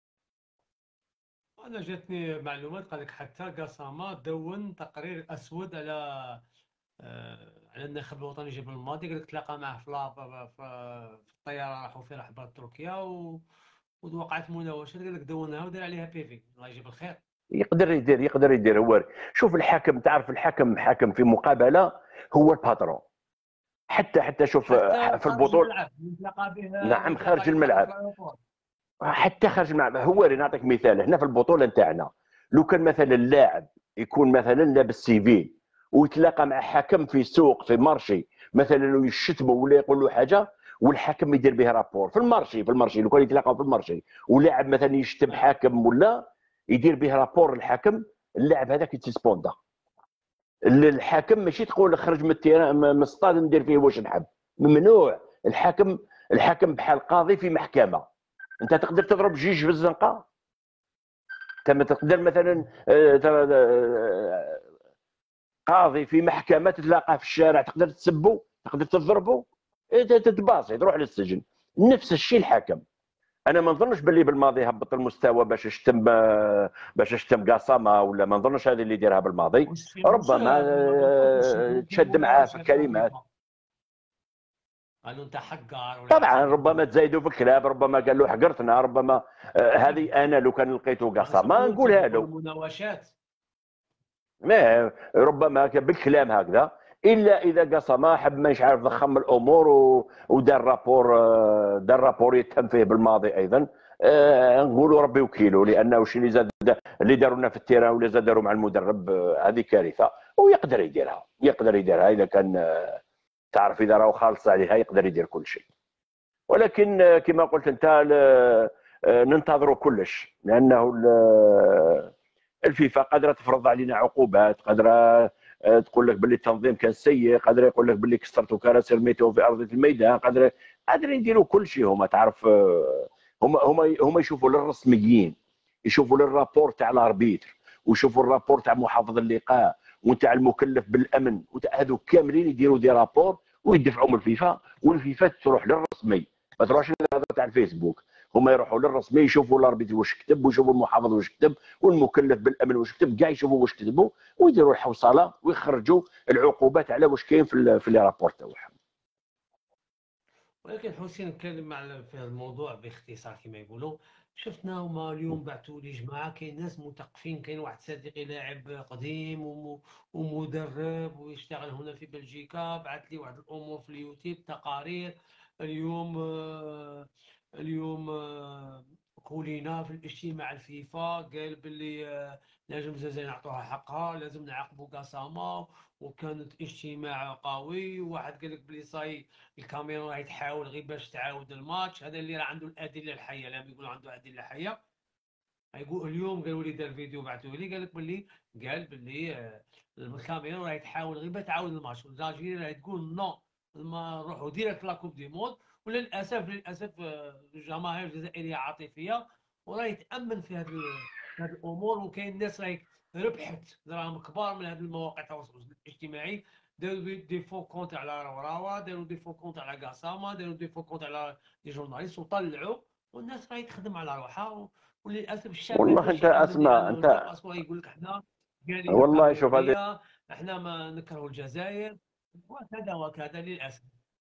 انا جاتني معلومات قال لك حتى قاسامه دون تقرير اسود على على الناخب الوطني جبل الماضي، قال لك تلاقى معه في الطياره راحوا في رحبه تركيا ووقعت مناوشات، قال لك دونها ودار عليها بيفي. الله يجيب الخير. يقدر يدير هو. شوف الحاكم، تعرف الحاكم حاكم في مقابله هو الباترون. حتى شوف في البطوله. نعم خارج الملعب. حتى خارج الملعب هو. نعطيك مثال، احنا في البطوله نتاعنا لو كان مثلا اللاعب يكون مثلا لابس سيفيل ويتلاقى مع حكم في سوق في مارشي مثلا ويشتمه ولا يقول له حاجه والحكم يدير به رابور في المارشي لو كان يتلاقاو في المارشي ولاعب مثلا يشتم حاكم ولا يدير به رابور الحكم، اللاعب هذاك يتسبوندا. الحاكم ماشي تقول خرج من السطاد ندير فيه واش نحب، ممنوع. الحاكم بحال قاضي في محكمه، انت تقدر تضرب جيج في الزنقه، انت ما تقدر مثلا قاضي في محكمه تتلاقاه في الشارع تقدر تسبه، تقدر تضربه، تتباصي تروح للسجن. نفس الشيء الحكم. انا ما نظنش باللي بالماضي هبط المستوى باش يشتم قاسامه، ولا ما نظنش هذه اللي يديرها بالماضي. ربما تشد معاه في الكلمات، قالوا انت حقار طبعا ربما تزايدوا في الكلام، ربما قال له حقرتنا، ربما هذه انا لو كان لقيته قاسامه نقولها له مناوشات، ما ربما بالكلام هكذا. الا اذا قاسامه حب ما يعرف ضخم الامور ودار رابور يتهم فيه بالماضي ايضا، نقولوا ربي وكيله، لانه الشيء اللي زاد اللي داروا لنا في التيران ولا زاد داروا مع المدرب هذه كارثه. ويقدر يديرها اذا كان تعرف اذا راهو خالص عليها يقدر يدير كل شيء. ولكن كما قلت انت ننتظروا كلش، لانه الفيفا قادره تفرض علينا عقوبات، قادره تقول لك باللي التنظيم كان سيء، قادره يقول لك باللي كسرتوا كراسي رميتوه في ارضيه الميدان، قادره يديروا كل شيء. هما تعرف هما يشوفوا للرسميين، يشوفوا للرابور تاع الاربيتر، ويشوفوا الرابور تاع محافظ اللقاء وتاع المكلف بالامن، هذو كاملين يديروا دي رابور ويدفعوا من الفيفا، والفيفا تروح للرسمي، ما تروحش لهذا تاع الفيسبوك. هما يروحوا للرسمي يشوفوا الاربيتر واش كتب، ويشوفوا المحافظ واش كتب، والمكلف بالامن واش كتب، كاع يشوفوا واش كتبوا ويديروا الحوصله ويخرجوا العقوبات على واش كاين في لي رابور تاعهم. ولكن حسين نتكلم في هذا الموضوع باختصار كما يقولوا. شفنا هما اليوم بعثوا لي جماعه، كاين ناس مثقفين، كاين واحد صديقي لاعب قديم ومدرب ويشتغل هنا في بلجيكا، بعث لي واحد الامور في اليوتيوب تقارير. اليوم قولينا في الاجتماع الفيفا قال باللي لازم الجزائر نعطوها حقها، لازم نعاقبوا قاسامه، وكانت اجتماع قوي. وواحد قال لك بلي صاي الكاميرا راهي تحاول غير باش تعاود الماتش، هذا اللي راه عنده الادله الحيه، لما يقول عنده ادله حيه يقول. اليوم قالوا لي دار فيديو بعثوه لي، قال لك باللي الكاميرا راهي تحاول غير باش تعاود الماتش، والجزائر راهي تقول نو ما نروحوا ديريكت لاكوب دي مود. وللاسف الجماهير الجزائريه عاطفيه وراهي تامن في هذه الامور، وكاين ناس راهي ربحت دراهم كبار من هذه المواقع التواصل الاجتماعي، داروا دي فو كونت على روراوا، داروا دي فو كونت على قاسامه، داروا دي فو كونت على دي جورناليست وطلعوا، والناس راهي تخدم على روحها. وللاسف الشعب والله انت اسمع انت يقول لك احنا والله شوف هذه احنا ما نكره الجزائر وكذا للاسف.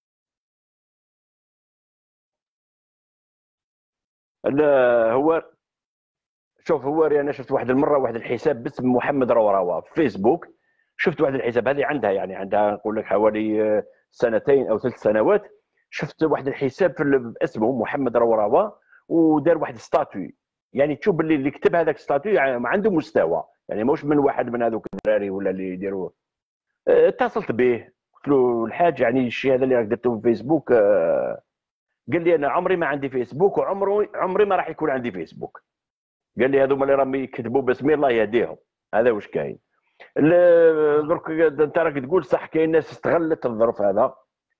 هو شوف هو انا شفت واحد المره واحد الحساب باسم محمد روراوا في فيسبوك، شفت واحد الحساب هذه عندها نقول لك حوالي 2 أو 3 سنوات. شفت واحد الحساب في اسمه محمد روراوا ودار واحد ستاتوي، يعني تشوف باللي اللي كتب هذاك ستاتوي يعني عنده مستوى، يعني مش من واحد من هذوك الدراري ولا اللي يديروه. اتصلت به قلت له الحاج يعني الشيء هذا اللي راك درته في فيسبوك، قال لي انا عمري ما عندي فيسبوك وعمري ما راح يكون عندي فيسبوك. قال لي هذوما اللي راهم يكتبوا باسمي الله يهديهم، هذا واش كاين. درك انت راك تقول صح، كاين ناس استغلت الظرف هذا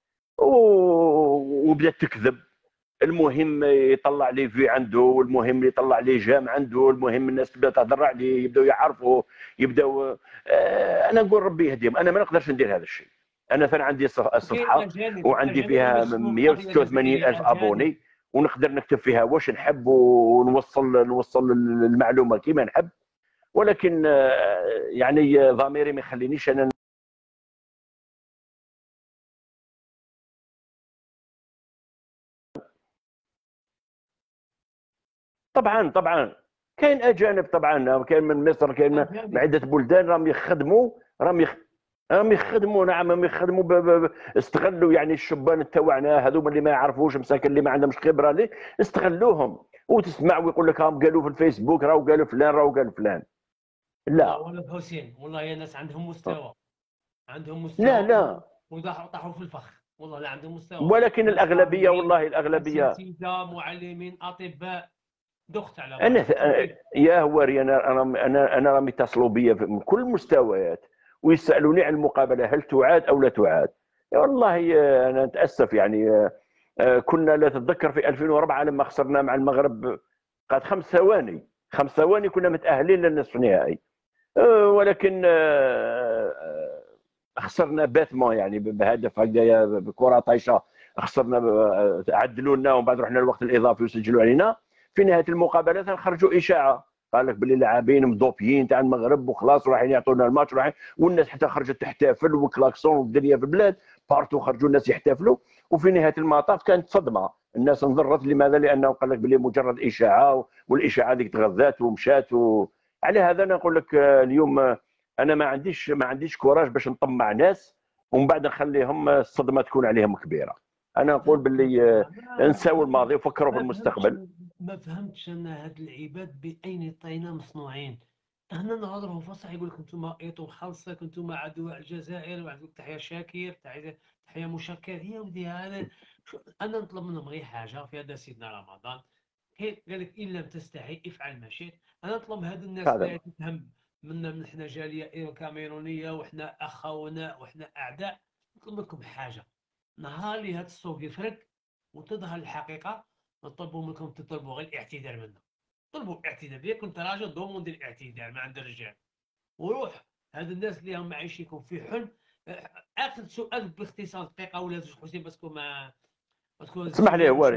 وبدات تكذب. المهم يطلع لي في عنده، والمهم يطلع لي جام عنده، المهم الناس تبدا تهضر عليه، يبداو يعرفوا، يبداو انا نقول ربي يهديهم. انا ما نقدرش ندير هذا الشيء، انا فانا عندي صفحه وعندي فيها 186 الف ابوني، ونقدر نكتب فيها واش نحب ونوصل المعلومه كما نحب، ولكن يعني ضميري ما يخلينيش انا. طبعا كاين اجانب، طبعا كاين من مصر، كاين من عده بلدان راهم يخدموا، نعم، راهم يخدموا استغلوا يعني الشبان تاعنا هذوما اللي ما يعرفوش مساكن اللي ما عندهمش خبره اللي استغلوهم، وتسمع ويقول لك راهم قالوا في الفيسبوك راهو قالوا فلان راهو قال فلان. لا والله حسين، والله يا ناس عندهم مستوى، لا وطاحوا في الفخ، والله لا عندهم مستوى. ولكن الاغلبيه، والله الاغلبيه اساتذه، معلمين، اطباء، دخت على انا بالي. يا هواري، انا راهم يتصلوا بي من كل المستويات ويسالوني عن المقابله هل تعاد او لا تعاد. والله انا اتاسف يعني. كنا لا تتذكر في 2004 لما خسرنا مع المغرب قد 5 ثواني كنا متاهلين للنصف النهائي، ولكن خسرنا باتمون يعني بهدف هكذايا بكره طايشه، خسرنا، عدلوا لنا ومن بعد رحنا الوقت الاضافي وسجلوا علينا. في نهايه المقابله خرجوا اشاعه قال لك باللي لاعبين مضوبيين تاع المغرب وخلاص رايحين يعطونا الماتش، والناس حتى خرجت تحتفل وكلاكسون والدنيا في البلاد بارتو، خرجوا الناس يحتفلوا. وفي نهايه المطاف كانت صدمه، الناس انضرت. لماذا؟ لانه قال لك باللي مجرد اشاعه، والاشاعه هذيك تغذات ومشات. على هذا انا نقول لك اليوم انا ما عنديش كوراج باش نطمع ناس ومن بعد نخليهم الصدمه تكون عليهم كبيره. انا نقول باللي انساو الماضي وفكروا في المستقبل. ما فهمتش انا هاد العباد باين طينه مصنوعين. هنا نهضروا فصح يقول لك انتم ايطو خالصه، انتم عدو الجزائر، وعندكم تحيه شاكر، تحيه مشكر. يا ودي انا نطلب منهم غير حاجه في هذا سيدنا رمضان، قال لك ان لم تستحي افعل ما شئت. انا نطلب هذو الناس هذا اللي تفهم منا، من احنا جاليه كاميرونيه واحنا اخونا واحنا اعداء، نطلب منكم حاجه. نهار اللي هذا السوق يفرق وتظهر الحقيقه، نطلبوا منكم تطلبوا غير الاعتذار منا. طلبوا الاعتذار، بيا كنت راجل ضمن الاعتذار ما عند الرجال، وروح هذا الناس اللي هم عايشينكم في حلم. اخر سؤال باختصار دقيقه ولا زوج حسين باسكو ما تسمح لي هواري،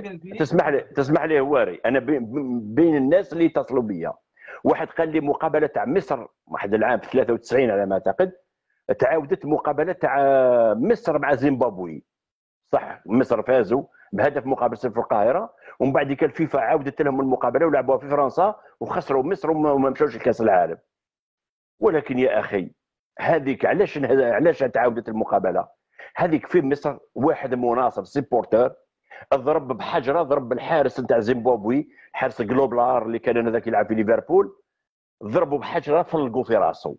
تسمح لي هواري، انا بين الناس اللي اتصلوا بيا واحد قال لي مقابله تاع مصر واحد العام في 93 على ما اعتقد، تعاودت مقابله تاع مصر مع زيمبابوي. صح، مصر فازوا بهدف مقابل صفر في القاهره، ومن بعد كان الفيفا عاودت لهم المقابله ولعبوها في فرنسا وخسروا مصر وما مشاوش لكاس العالم. ولكن يا اخي هذيك علاش تعاودت المقابله؟ هذيك في مصر واحد مناصر سيبورتور ضرب بحجره، ضرب الحارس نتاع زيمبابوي، حارس جلوبلار اللي كان هذاك يلعب في ليفربول، ضربوا بحجره فلقوا في راسه.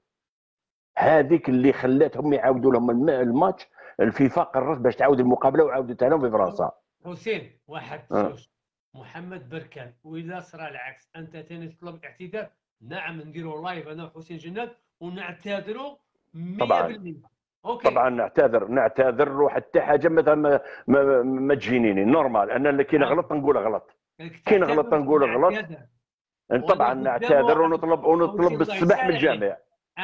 هذيك اللي خلاتهم يعاودوا لهم الماتش. الفيفا قررت باش تعاود المقابله وعاودتها لهم في فرنسا. حسين واحد فلوس محمد بركان، واذا صرا العكس انت ثاني تطلب اعتذار، نعم نديروا لايف انا وحسين جنات ونعتذروا 100%. اوكي طبعا نعتذر، وحتى حاجه مثلا ما تجينيني نورمال. انا كي نغلط نقول غلط، كي نغلط نقول غلط. طبعا نعتذر ونطلب السماح من الجميع.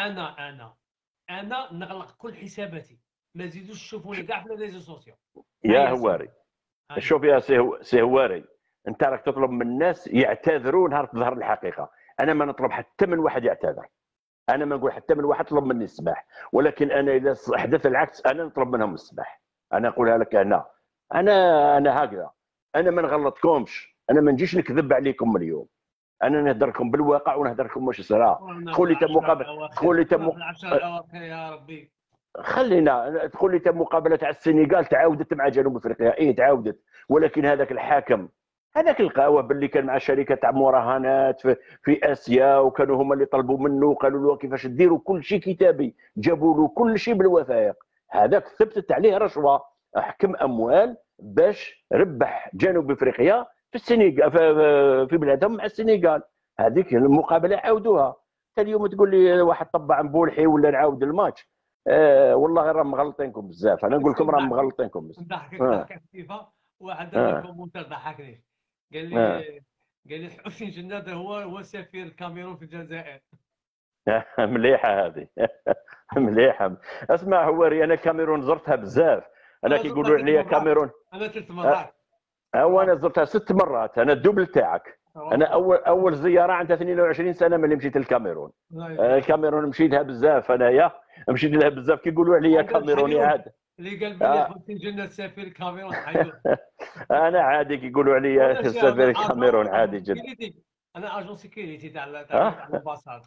انا نغلق كل حساباتي، ما تزيدوش تشوفوني كاع في الريزو سوسيو. يا هواري شوف يا سي هواري، انت راك تطلب من الناس يعتذروا نهار تظهر الحقيقه. انا ما نطلب حتى من واحد يعتذر، انا ما نقول حتى من واحد طلب مني السماح، ولكن انا اذا حدث العكس انا نطلب منهم السماح. انا اقولها لك انا هكذا، انا ما نغلطكمش، انا ما نجيش نكذب عليكم اليوم، انا نهدر لكم بالواقع ونهدر لكم واش صرا. تقول لي مقابله، تقول لي يا ربي خلينا تقول لي مقابله تاع السنغال تعاودت مع جنوب افريقيا، ايه تعاودت، ولكن هذاك الحاكم هذاك لقاوه باللي كان مع شركه تاع مراهنات في اسيا، وكانوا هما اللي طلبوا منه وقالوا له كيفاش ديروا كل شيء كتابي، جابوا له كل شيء بالوثائق. هذاك ثبتت عليه رشوه، حكم اموال باش ربح جنوب افريقيا في السنغال، في بلادهم مع السنغال. هذيك المقابله عاودوها. اليوم تقول لي واحد طبع مبولحي ولا نعاود الماتش. والله غير راهم مغلطينكم بزاف، انا نقول لكم راهم مغلطينكم بزاف. نضحك كيفا واحد درنا كومونتير ضحكني، قال لي حسين جناد هو سفير الكاميرون في الجزائر. مليحه هذه. مليحه. اسمع هواري، انا كاميرون زرتها بزاف. انا كيقولوا عليا كاميرون. انا 3 مرات. هو انا زرتها 6 مرات، انا الدوبل تاعك. انا اول زياره عندها 22 سنه ملي مشيت للكاميرون. الكاميرون مشيت لها بزاف انايا، مشيت لها بزاف. كيقولوا عليا كاميروني عاد. اللي قال بلي حسين جنة سافر الكاميرون حيوه. انا عادي كيقولوا عليا سافر الكاميرون عادي جدا. انا اجون سيكيوريتي تاع الامباساد.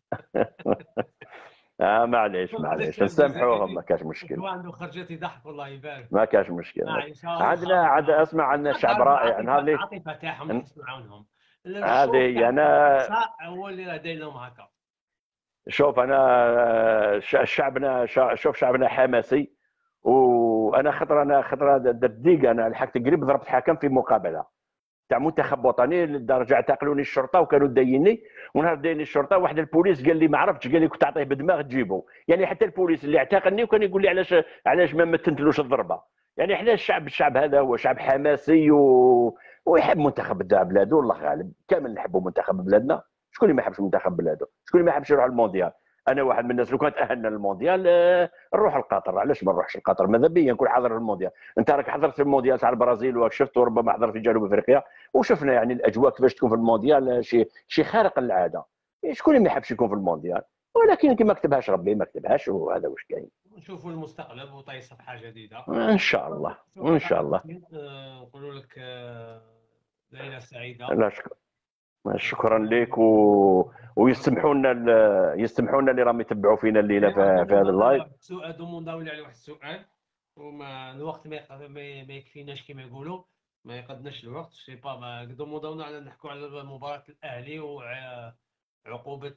معليش نسامحوهم، ما كاش مشكل. هو عنده خرجات يضحك والله يبارك. ما كاش مشكل. عندنا اسمع، عندنا شعب رائع. العاطفه تاعهم تسمعونهم. هذه هي. انا هو اللي راه داير لهم هكا. شوف انا شعبنا، شوف شعبنا حماسي. وانا خطره درت ديك، انا لحقت قريب ضربت حكم في مقابله تاع منتخب وطني لدرجه اعتقلوني الشرطه وكانوا دايني. ونهار دايني الشرطه واحد البوليس قال لي ما عرفتش، قال لي كنت تعطيه بدماغ تجيبه. يعني حتى البوليس اللي اعتقلني وكان يقول لي علاش ما متنتلوش الضربه. يعني احنا الشعب هذا هو شعب حماسي ويحب منتخب بلاده. والله غالب كامل نحبوا منتخب بلادنا. شكون اللي ما يحبش منتخب بلاده؟ شكون اللي ما يحبش يروح المونديال؟ انا واحد من الناس لو كانت اهلنا المونديال نروح لقطر. علاش ما نروحش لقطر؟ ماذا بيا نكون حاضر في المونديال. انت راك حضرت في المونديال تاع البرازيل وشفت، وربما حضرت في جنوب افريقيا وشفنا يعني الاجواء كيفاش تكون في المونديال. شيء خارق للعاده. شكون اللي ما يحبش يكون في المونديال؟ ولكن كي ما كتبهاش ربي ما كتبهاش، وهذا واش كاين. نشوفوا المستقبل وطي صفحه جديده ان شاء الله. وان شاء الله نقولوا لك ليله سعيده. لا شكرا لك ويسمحوا لنا اللي راهم يتبعوا فينا الليله في هذا اللايف. سؤال دومونداو على واحد السؤال، وما الوقت ما يكفيناش كما يقولوا، ما يقدناش الوقت. سي با ما دومونداونا على نحكوا على مباراه الاهلي وعقوبه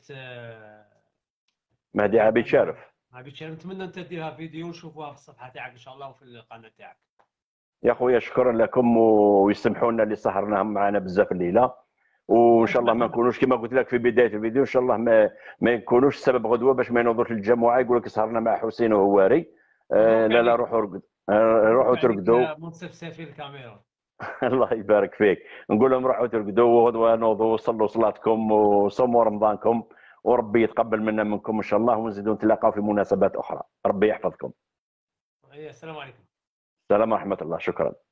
مهدي عبيد شارف. نتمنى انت ديرها فيديو ونشوفوها في الصفحه تاعك ان شاء الله وفي القناه تاعك. يا خويا شكرا لكم، ويسمحوا لنا اللي سهرناهم معنا بزاف الليله. وان شاء الله ما نكونوش كما قلت لك في بدايه الفيديو، ان شاء الله ما يكونوش السبب غدوه باش ما ينوضوش الجماعه يقول لك سهرنا مع حسين وهواري. لا روحوا رقدوا، روحوا ترقدوا. منصف سفير الكاميرون. الله يبارك فيك. نقول لهم روحوا ترقدوا وغدوه نوضوا وصلوا صلاتكم وصوموا رمضانكم، وربي يتقبل منا منكم ان شاء الله، ونزيدوا نتلاقاو في مناسبات اخرى. ربي يحفظكم. السلام عليكم. السلام ورحمه الله. شكرا.